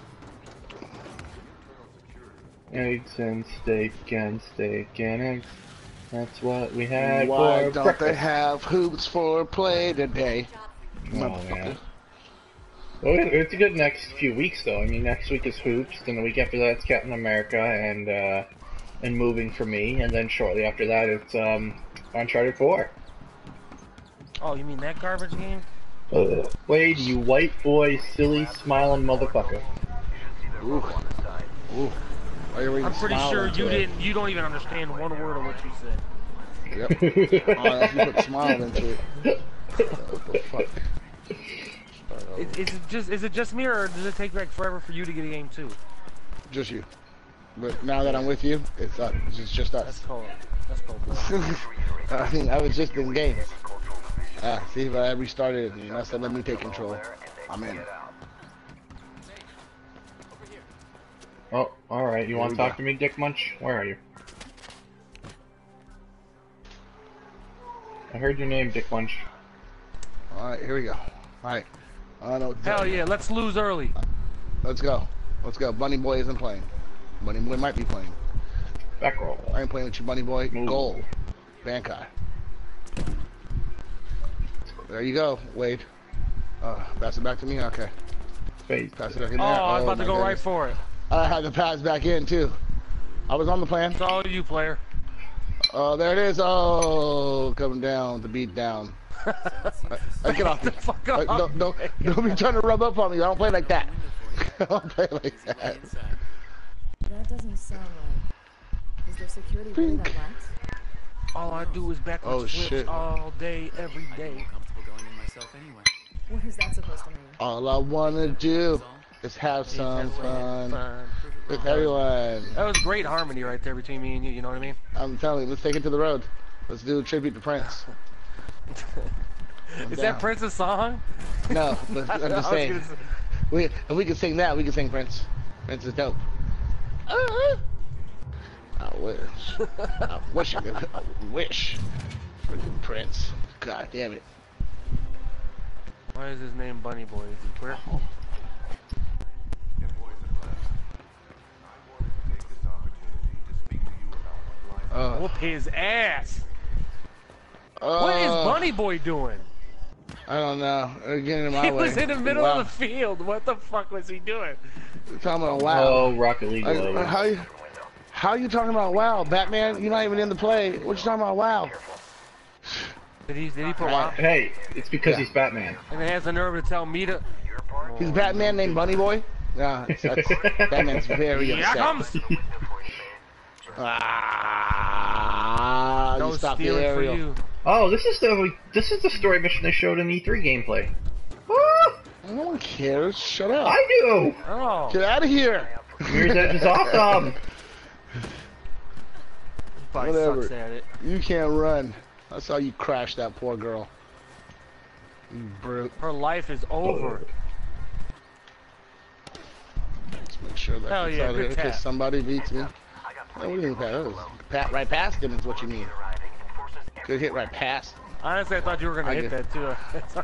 Eggs and steak and steak and eggs. That's what we had Why for don't breakfast. they have hoops for play today? Oh, man. Well, it's a good next few weeks, though. I mean, next week is hoops, then the week after that it's Captain America and uh, and moving for me, and then shortly after that it's um, Uncharted four. Oh, you mean that garbage game? Ugh. Wade, you white boy, silly, smiling motherfucker. Ooh. Ooh. Why are you I'm pretty smiling sure you into it? didn't. You don't even understand one word of what you said. Yep. Oh, that's you put smile into it. What the fuck? Is, is it just is it just me, or does it take like forever for you to get a game too? Just you. But now that I'm with you, it's us. It's just us. That's cool. That's cool. I mean, I was just in games. Ah, see if I restarted, and I said, let me take control. I'm in. Oh, alright. You Here want we to talk go. to me, Dick Munch? Where are you? I heard your name, Dick Munch. Alright, here we go. Alright. I know. Hell yeah, let's lose early. Let's go. Let's go. Bunny Boy isn't playing. Bunny Boy might be playing. Back roll. I ain't playing with you, Bunny Boy. Move. Goal. Bankai. There you go, Wade. Uh, pass it back to me? Okay. Face. Pass it back in Oh, there. I was about my to go right goodness. for it. I had to pass back in, too. I was on the plan. It's all you, player. Oh, there it is. Oh, coming down, the beat down. I get off me. Fuck Uh, off. don't, don't, don't be trying to rub up on me. I don't play like that. I don't play like that. That doesn't sound right. Is there security really that lax? All I do is backwards Oh, flips shit. all day, every I day. feel comfortable going in myself anyway. What is that supposed to mean? All I wanna do is have some fun with everyone. That was great harmony right there between me and you, you know what I mean? I'm telling you, let's take it to the road. Let's do a tribute to Prince. Is that Prince's song? No, but I'm just saying. Say... We, if we can sing that, we can sing Prince. Prince is dope. Uh-huh. I wish. I wish I could. I wish. Freaking Prince. God damn it. Why is his name Bunny Boy? Is he queer? Uh, Whoop his ass! Uh, what is Bunny Boy doing? I don't know. They're getting in my he way. was in the middle wow. of the field. What the fuck was he doing? You're talking about WoW. Oh, Rocket League. I, how you? How you talking about WoW, Batman? You're not even in the play. What you talking about WoW? Did he? Did he put WoW? Hey, it's because yeah. he's Batman. And he has the nerve to tell me to. He's oh, Batman named Bunny Boy. Yeah, that's, Batman's very Here upset. comes. Ah, no you stopped the stealing for aerial. you. Oh, this is the this is the story mission they showed in E three gameplay. Ah! No one cares. Shut up. I do. Oh. Get out of here. Mirror's Edge is awesome. Whatever. Sucks at it. You can't run. I saw you crash that poor girl. You brute. Her life is over. Let's make sure that Hell gets yeah, out of good here tap. because somebody beats me. No, we didn't pat. That was pat right past him is what you mean. Good hit right past. Honestly, I thought you were gonna I hit did. that too.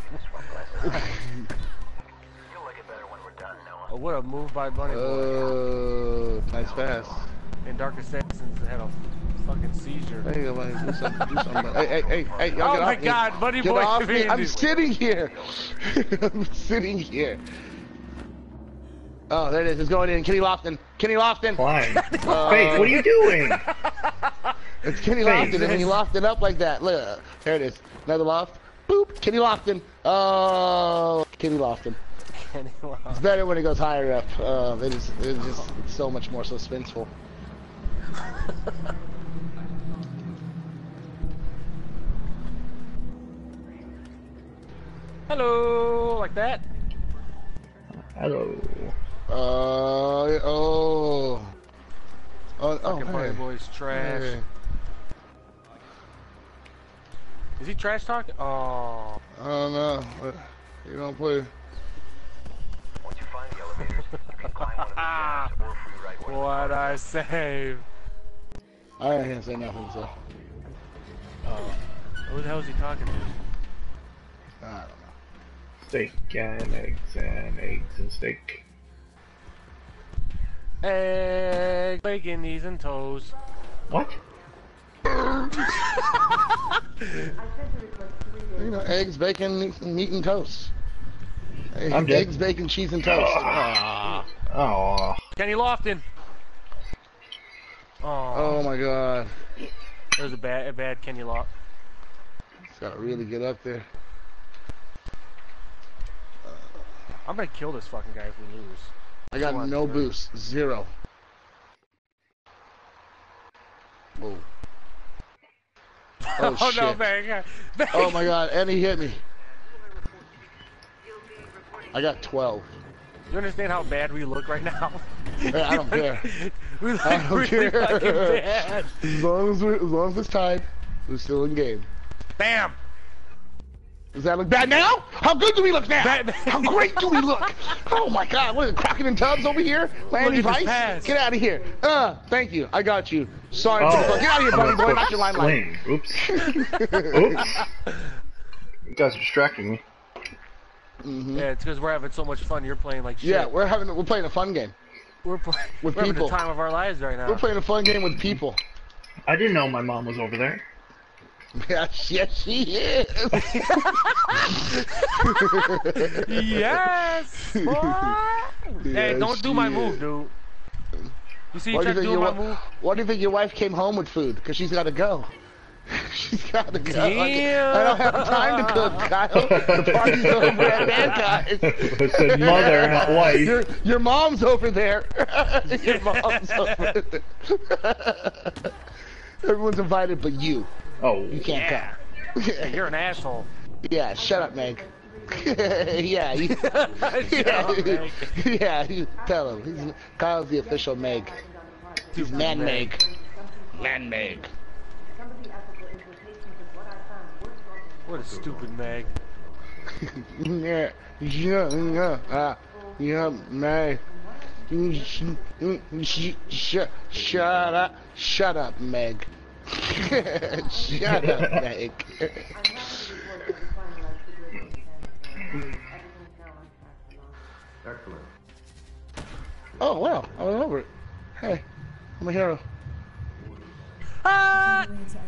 Oh, what a move by Bunny Boy. Oh, uh, nice pass. And Dark Assassins had a fucking seizure. There you go, buddy. Do something. Do something. Hey, hey, hey, hey, y'all oh get my off God, me. Bunny get Boy! Off me. I'm you. sitting here. I'm sitting here. Oh, there it is. It's going in. Kenny Lofton. Kenny Lofton. Climb. Uh, Faith, what are you doing? It's Kenny Faith, Lofton, and he lofted up like that. Look, there it is. Another loft. Boop. Kenny Lofton. Oh, Kenny Lofton. Kenny Lofton. It's better when it goes higher up. Uh, it is. It's just it's so much more suspenseful. Hello, like that. Hello. Uh oh. Oh, oh, Fucking hey. Bunny Boy's trash. Hey. Is he trash talking? Oh. I don't know. You don't play. Once you find the elevators, you can climb one of the jams or free right where What I save. I can't say nothing, so. Oh. Who the hell is he talking to? I don't know. Steak and eggs and eggs and steak. Egg, bacon, knees and toes. What? You know, eggs, bacon, meat, and toast. Eggs, I'm dead. Eggs, bacon, cheese, and toast. Oh. Oh. Kenny Lofton. Oh. Oh my God. There's a bad, a bad Kenny Loft. It's gotta really get up there. I'm gonna kill this fucking guy if we lose. I got no boost. Zero. Whoa. Oh, oh shit. no, man. Oh my God, and he hit me. I got twelve. You understand how bad we look right now? I don't care. We look I don't really care. fucking bad. As long as, we're, as long as it's tied, we're still in game. Bam! Does that look bad now? How good do we look now? Bad. How great do we look? Oh my God, what is it, Crockett and Tubbs over here? Miami Vice? Get out of here. Uh, thank you. I got you. Sorry. Oh. Get out of here, buddy boy. Not your limelight. Oops. Oops. You guys are distracting me. Mm-hmm. Yeah, it's because we're having so much fun. You're playing like shit. Yeah, we're having we're playing a fun game. We're, play with we're people. having the time of our lives right now. We're playing a fun game with people. I didn't know my mom was over there. Yes, yes, she is. Yes, boy. Hey, Yes, don't do my she move, is. dude. You see, you Why do try you to do think my your, move. why do you think your wife came home with food? Because she's got to go. She's got to go. Damn. I don't have time to cook, Kyle. The party's over at man, guys. It said mother, not wife. Your, your mom's over there. Your mom's over there. Everyone's invited but you. Oh. You can't Yeah. come. You're an asshole. Yeah, shut up, Meg. yeah, you, Shut yeah, up, Meg. yeah, you tell him. He's, Kyle's the official Meg. He's Man Meg. Man Meg. What a stupid Meg. yeah, yeah, yeah, uh, yeah, Meg. Shut, shut up, shut up, Meg. Shut up, Meg. Excellent. Oh wow, I went over it. Hey, I'm a hero. Ah!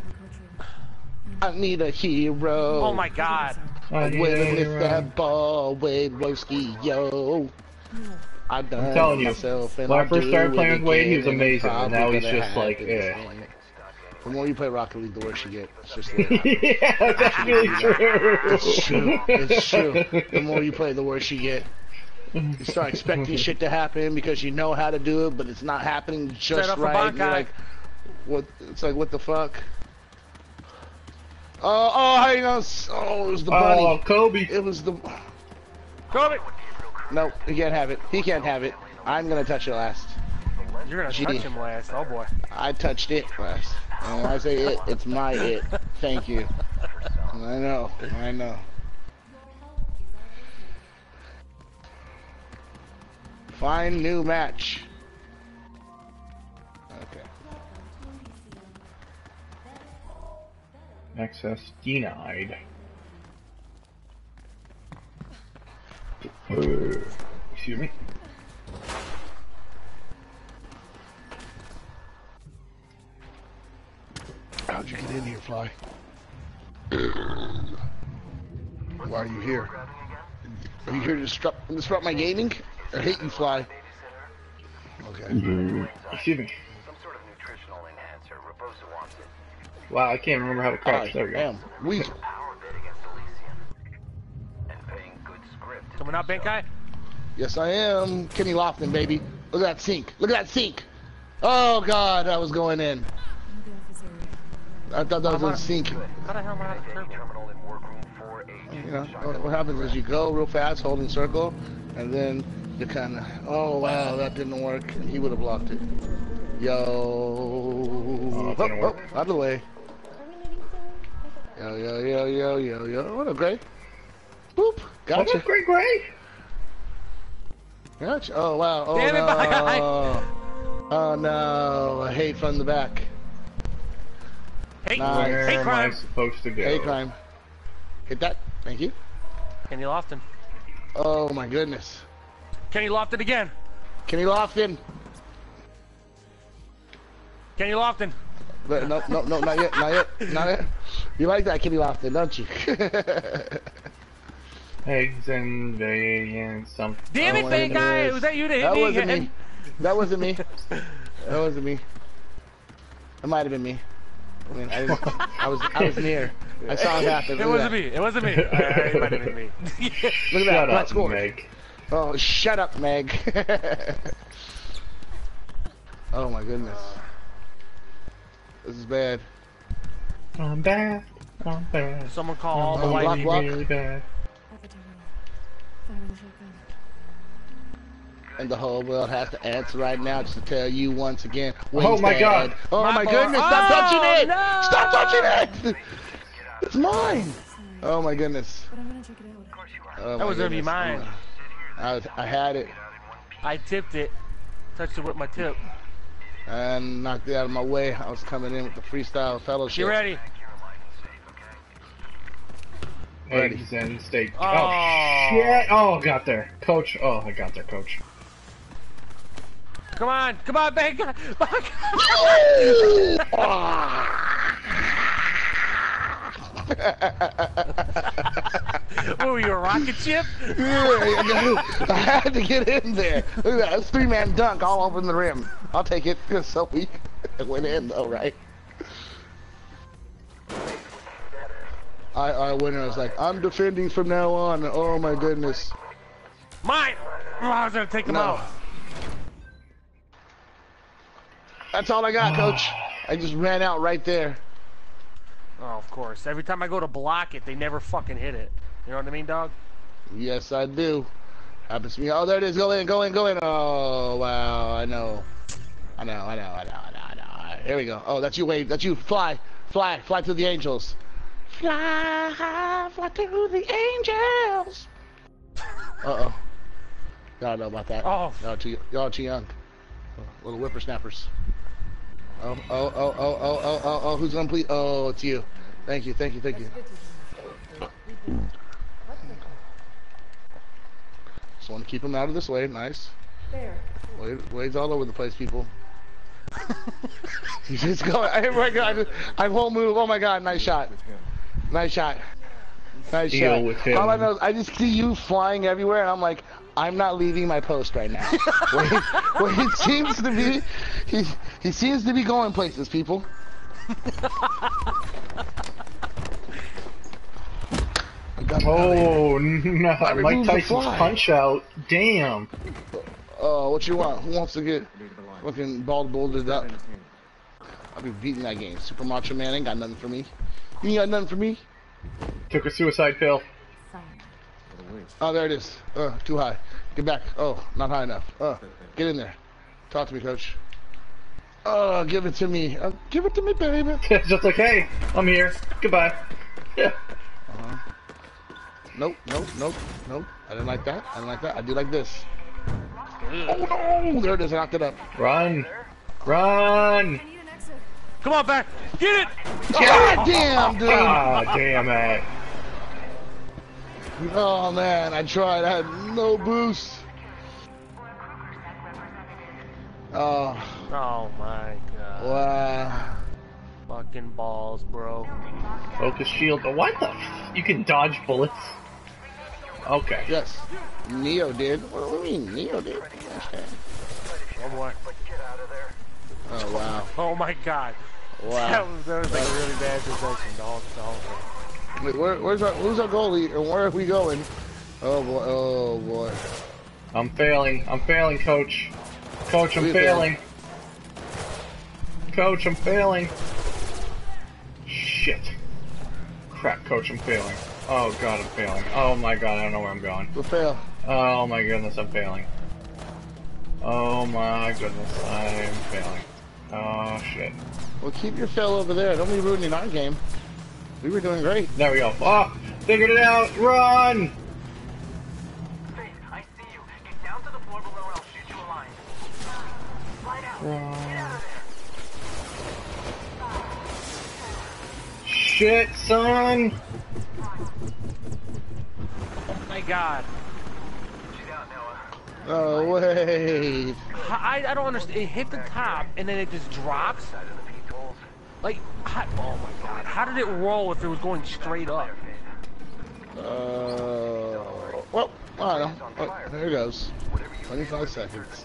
I need a hero. Oh my god. I'm willing to miss that ball with Woski, yo. I done I'm telling you, myself and when I I'll first do started it playing with Wade, he was again, and I'm amazing, and now probably he's gonna just like, happen eh. again. The more you play Rocket League, the worse you get. It's just the way it happens. Yeah, that's actually true. It's true. It's true. The more you play, the worse you get. You start expecting shit to happen because you know how to do it, but it's not happening just right. And you're like, what? It's like, what the fuck? Oh, oh, hang on. Oh, it was the bunny. Oh, Kobe. It was the. Kobe. No, he can't have it. He can't have it. I'm gonna touch it last. You're gonna Gee. touch him last. Oh boy. I touched it last. And when I say it, it's my it. Thank you. I know. I know. Find new match. Okay. Access denied. Uh, excuse me. How'd you get in here, Fly? Why are you here? Are you here to disrupt, disrupt my gaming? Or hate you, Fly? Okay. Mm-hmm. Excuse me. Wow, I can't remember how to crouch. There we go. Damn. We. Coming up, Benkai? Yes, I am. Kenny Lofton, baby. Look at that sink. Look at that sink. Oh, God, I was going in. I thought that was a sink. How the hell am I out of turbo? You know, what happens is you go real fast, holding circle, and then you kind of, oh, wow, that didn't work. And he would have blocked it. Yo. Oh, oh, oh, out of the way. Yo, yo, yo, yo, yo, yo. What up, Gray? Boop. Gotcha. What up, Gray Gray? Gotcha. Oh, wow. Oh, Damn it, no. my guy. Oh, no. I hate from the back. Hate, nice. Where hate am crime. I supposed to go? Hate crime. Hit that. Thank you. Kenny Lofton. Oh, my goodness. Kenny Lofton again. Kenny Lofton. Kenny Lofton. But no, no, no, not yet, not yet, not yet. You like that Kenny Lofton, don't you? Eggs and bacon, something. Damn it, Oh, big guy! goodness. Was that you that hit That me wasn't again? me. That wasn't me. That wasn't me. It might have been me. I mean, I, didn't, I was, I was near. I saw it happen. It Look wasn't at me. It wasn't me. It might have been me. Look at Shut that. up, Black score. Meg. Oh, shut up, Meg. Oh my goodness. This is bad. I'm bad. I'm bad. Someone call all the Oh, white block, people. block. Really bad. And the whole world has to answer right now just to tell you once again. Oh my bad. God. Oh My my ball. goodness! Stop Oh, touching it! no! Stop touching it! It's mine. Oh my goodness. Oh, That my was gonna be goodness. mine. I was, I had it I tipped it. Touched it with my tip. and knocked it out of my way. I was coming in with the freestyle fellowship. You ready? Ready. Eggs and steak. Oh. Oh shit! Oh, got there, Coach. Oh, I got there, Coach. Come on, come on, bang! What were you, a rocket ship? Yeah, I had to get in there. Look at that. It's three-man dunk all over the rim. I'll take it. It's so weak. It went in though, right? I, I went and I was like, I'm defending from now on. Oh my goodness. Mine! Oh, I was gonna take them No. out. That's all I got, Coach. I just ran out right there. Oh, of course. Every time I go to block it, they never fucking hit it. You know what I mean, dog? Yes, I do. Happens to me. Oh, there it is. Go in, go in, go in. Oh, wow. I know. I know, I know, I know, I know, I know. Here we go. Oh, that's you, Wade. That's you. Fly. Fly. Fly through the angels. Fly high, fly to the angels. Uh-oh. Y'all know about that. Oh. Y'all too, y'all too young. Little whippersnappers. Oh, oh, oh, oh, oh, oh, oh, oh, who's gonna please? Oh, it's you. Thank you, thank you, thank you. Just want to keep him out of this way. Nice. There. Wade, Wade's all over the place, people. He's just going. Oh my god! I won't move. Oh my god! Nice shot. Nice shot. Nice Deal shot. with him. All I know is I just see you flying everywhere, and I'm like, I'm not leaving my post right now. Wade, Wade seems to be. He he seems to be going places, people. Oh no! Mike Tyson's punch out. Damn. Oh, uh, what you want? Who wants to get fucking bald bolted up? I'll be beating that game. Super Macho Man ain't got nothing for me. You ain't got nothing for me. Took a suicide pill. Oh, there it is. Uh, too high. Get back. Oh, not high enough. Uh, get in there. Talk to me, coach. Oh, give it to me. Uh, give it to me, baby. Just like, hey, I'm here. Goodbye. Yeah. Uh-huh. Nope, nope, nope, nope. I didn't like that. I didn't like that. I do like this. Oh no! There it is. I knocked it up. Run. Run. Come on, back. Get it. God damn, dude. God damn it. Oh man, I tried. I had no boost. Oh. Oh my god. Wow. Fucking balls, bro. Focus shield. Oh, what the? F you can dodge bullets. Okay. Yes. Neo did. What do you mean, Neo did? Okay. Oh boy. Oh wow. Oh my god. Wow. That was, that was like a really bad possession. The whole, the whole thing. Wait, where, where's our who's our goalie and where are we going? Oh boy. Oh boy. I'm failing. I'm failing, coach. Coach, I'm failing. Coach, I'm failing. Shit. Crap, coach, I'm failing. Oh god, I'm failing. Oh my god, I don't know where I'm going. We'll fail. Oh my goodness, I'm failing. Oh my goodness, I'm failing. Oh shit. Well, keep your fail over there. Don't be ruining our game. We were doing great. There we go. Oh, figured it out. Run! Faith, I see you. Get down to the floor below and I'll shoot you a line. Slide out. Get out of there. Shit, son! Oh my god. Oh wait. I, I don't understand. It hit the top and then it just drops. Like, how, oh my god. How did it roll if it was going straight up? Uh, well, I don't know. Oh, there it goes. twenty-five seconds.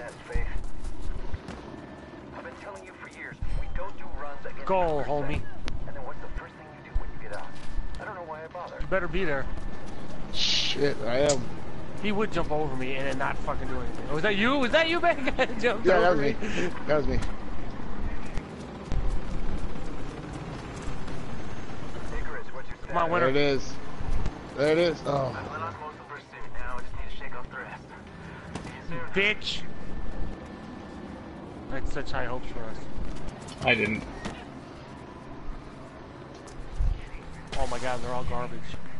Goal, homie. And then what's the first thing you do when you get out? I don't know why I bother. You better be there. Shit, I am. He would jump over me and then not fucking do anything. Oh, was that you? Was that you, man? Jumped Yeah, that over was me. That was me. Come on, winner. There it is. There it is. Oh. Bitch. I had such high hopes for us. I didn't. Oh my god, they're all garbage.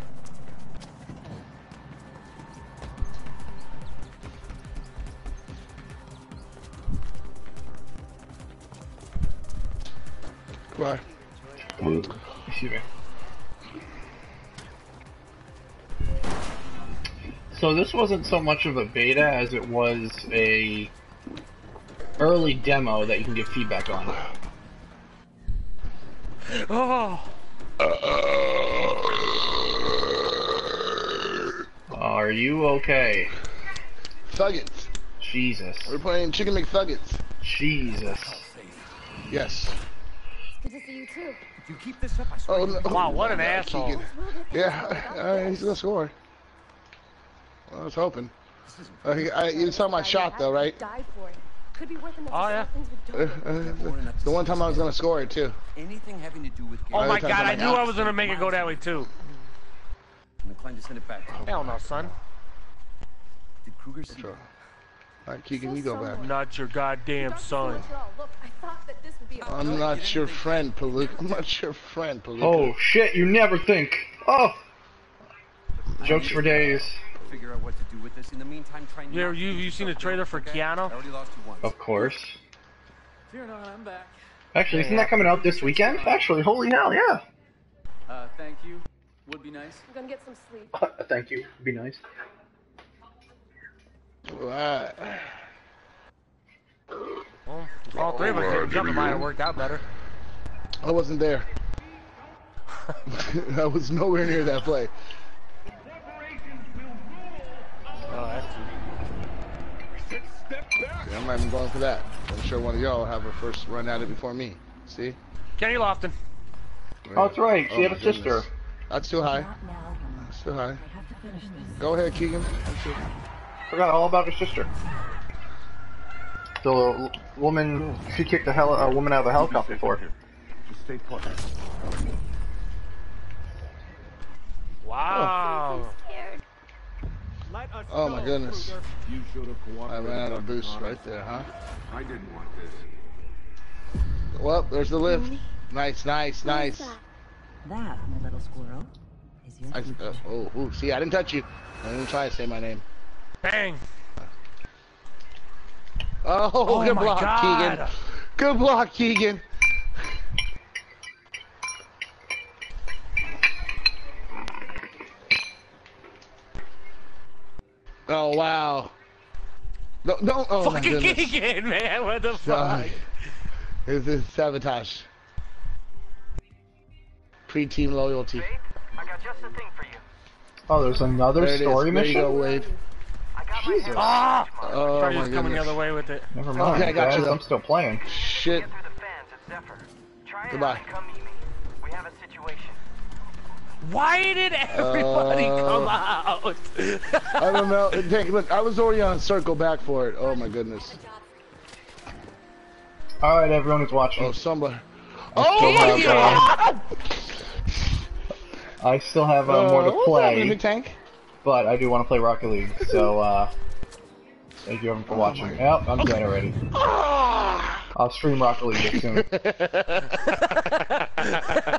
Bye. Excuse me. So this wasn't so much of a beta as it was a early demo that you can give feedback on. Oh. Are you okay? Thuggets. Jesus. We're playing Chicken McThuggets. Jesus. Yes. Good to see you too. If you keep this up, I swear. Oh, no. Wow, what an Oh, asshole. Keegan. Yeah, uh, he's gonna score. Well, I was hoping. Uh, he, I, you saw my shot though, right? Could be worth enough Oh yeah. Uh, uh, the one time I was gonna score it too. Anything having to do with Oh my god, I knew I was gonna make it go that way too. I'm inclined to send it back. Hell no, son. Did Kruger see Sure. Alright, Keegan, you go back. I'm not your goddamn son. Look, I thought that this would be a I'm not your friend, Palooka. I'm not your friend, Palooka. Oh shit, you never think. Oh! Jokes for days. Figure out what to do with this. In the meantime, try Yeah, you you seen the trailer for Keanu? Of course. Fear not, I'm back. Actually, isn't that coming out this weekend? Actually, holy hell, yeah. Uh, thank you. Would be nice. I'm gonna get some sleep. Thank you. Be nice. Alright. Well, all three of us didn't jump. It might have worked out better. I wasn't there. I was nowhere near that play. Oh, that's See, I'm not even going for that. I'm sure one of y'all will have a first run at it before me. See? Kenny Lofton. Oh, that's right. She Oh, had a my sister. goodness. That's too high. That's too high. Go ahead, Keegan. Forgot all about her sister. The woman, she kicked a, hell, a woman out of a helicopter before. Just stay put. Wow. Oh my goodness. You should have I cooperated. ran out of boost right there, huh? I didn't want this. Well, there's the lift. Nice, nice, nice. That, my little squirrel, is your I, uh, oh, ooh, see, I didn't touch you. I didn't try to say my name. Bang. Oh, Oh good my block, God. Keegan. Good block, Keegan. Oh, wow. No, no, oh my Fucking goodness. Keegan, man. What the fuck? Sorry. This is sabotage. Pre-team loyalty. I got just the thing for you. Oh, there's another There it is. story There mission? you go, Wade. Jesus. Ah! Oh Sorry, my he's coming the goodness. other way with it. Never mind, Okay, I got guys. you, though. I'm still playing. Shit. Get through the fans at Zephyr. Try Goodbye. and come meet me. We have a situation. Why did everybody Uh, come out? I don't know. Take, look, I was already on circle back for it. Oh my goodness. Alright, everyone who's watching. Oh, somebody. I Oh still my have, God! uh, I still have uh, more to Uh, what's happening, play, Big Tank? but I do want to play Rocket League, so uh, thank you everyone for watching. Yep, I'm dead already. I'll stream Rocket League soon.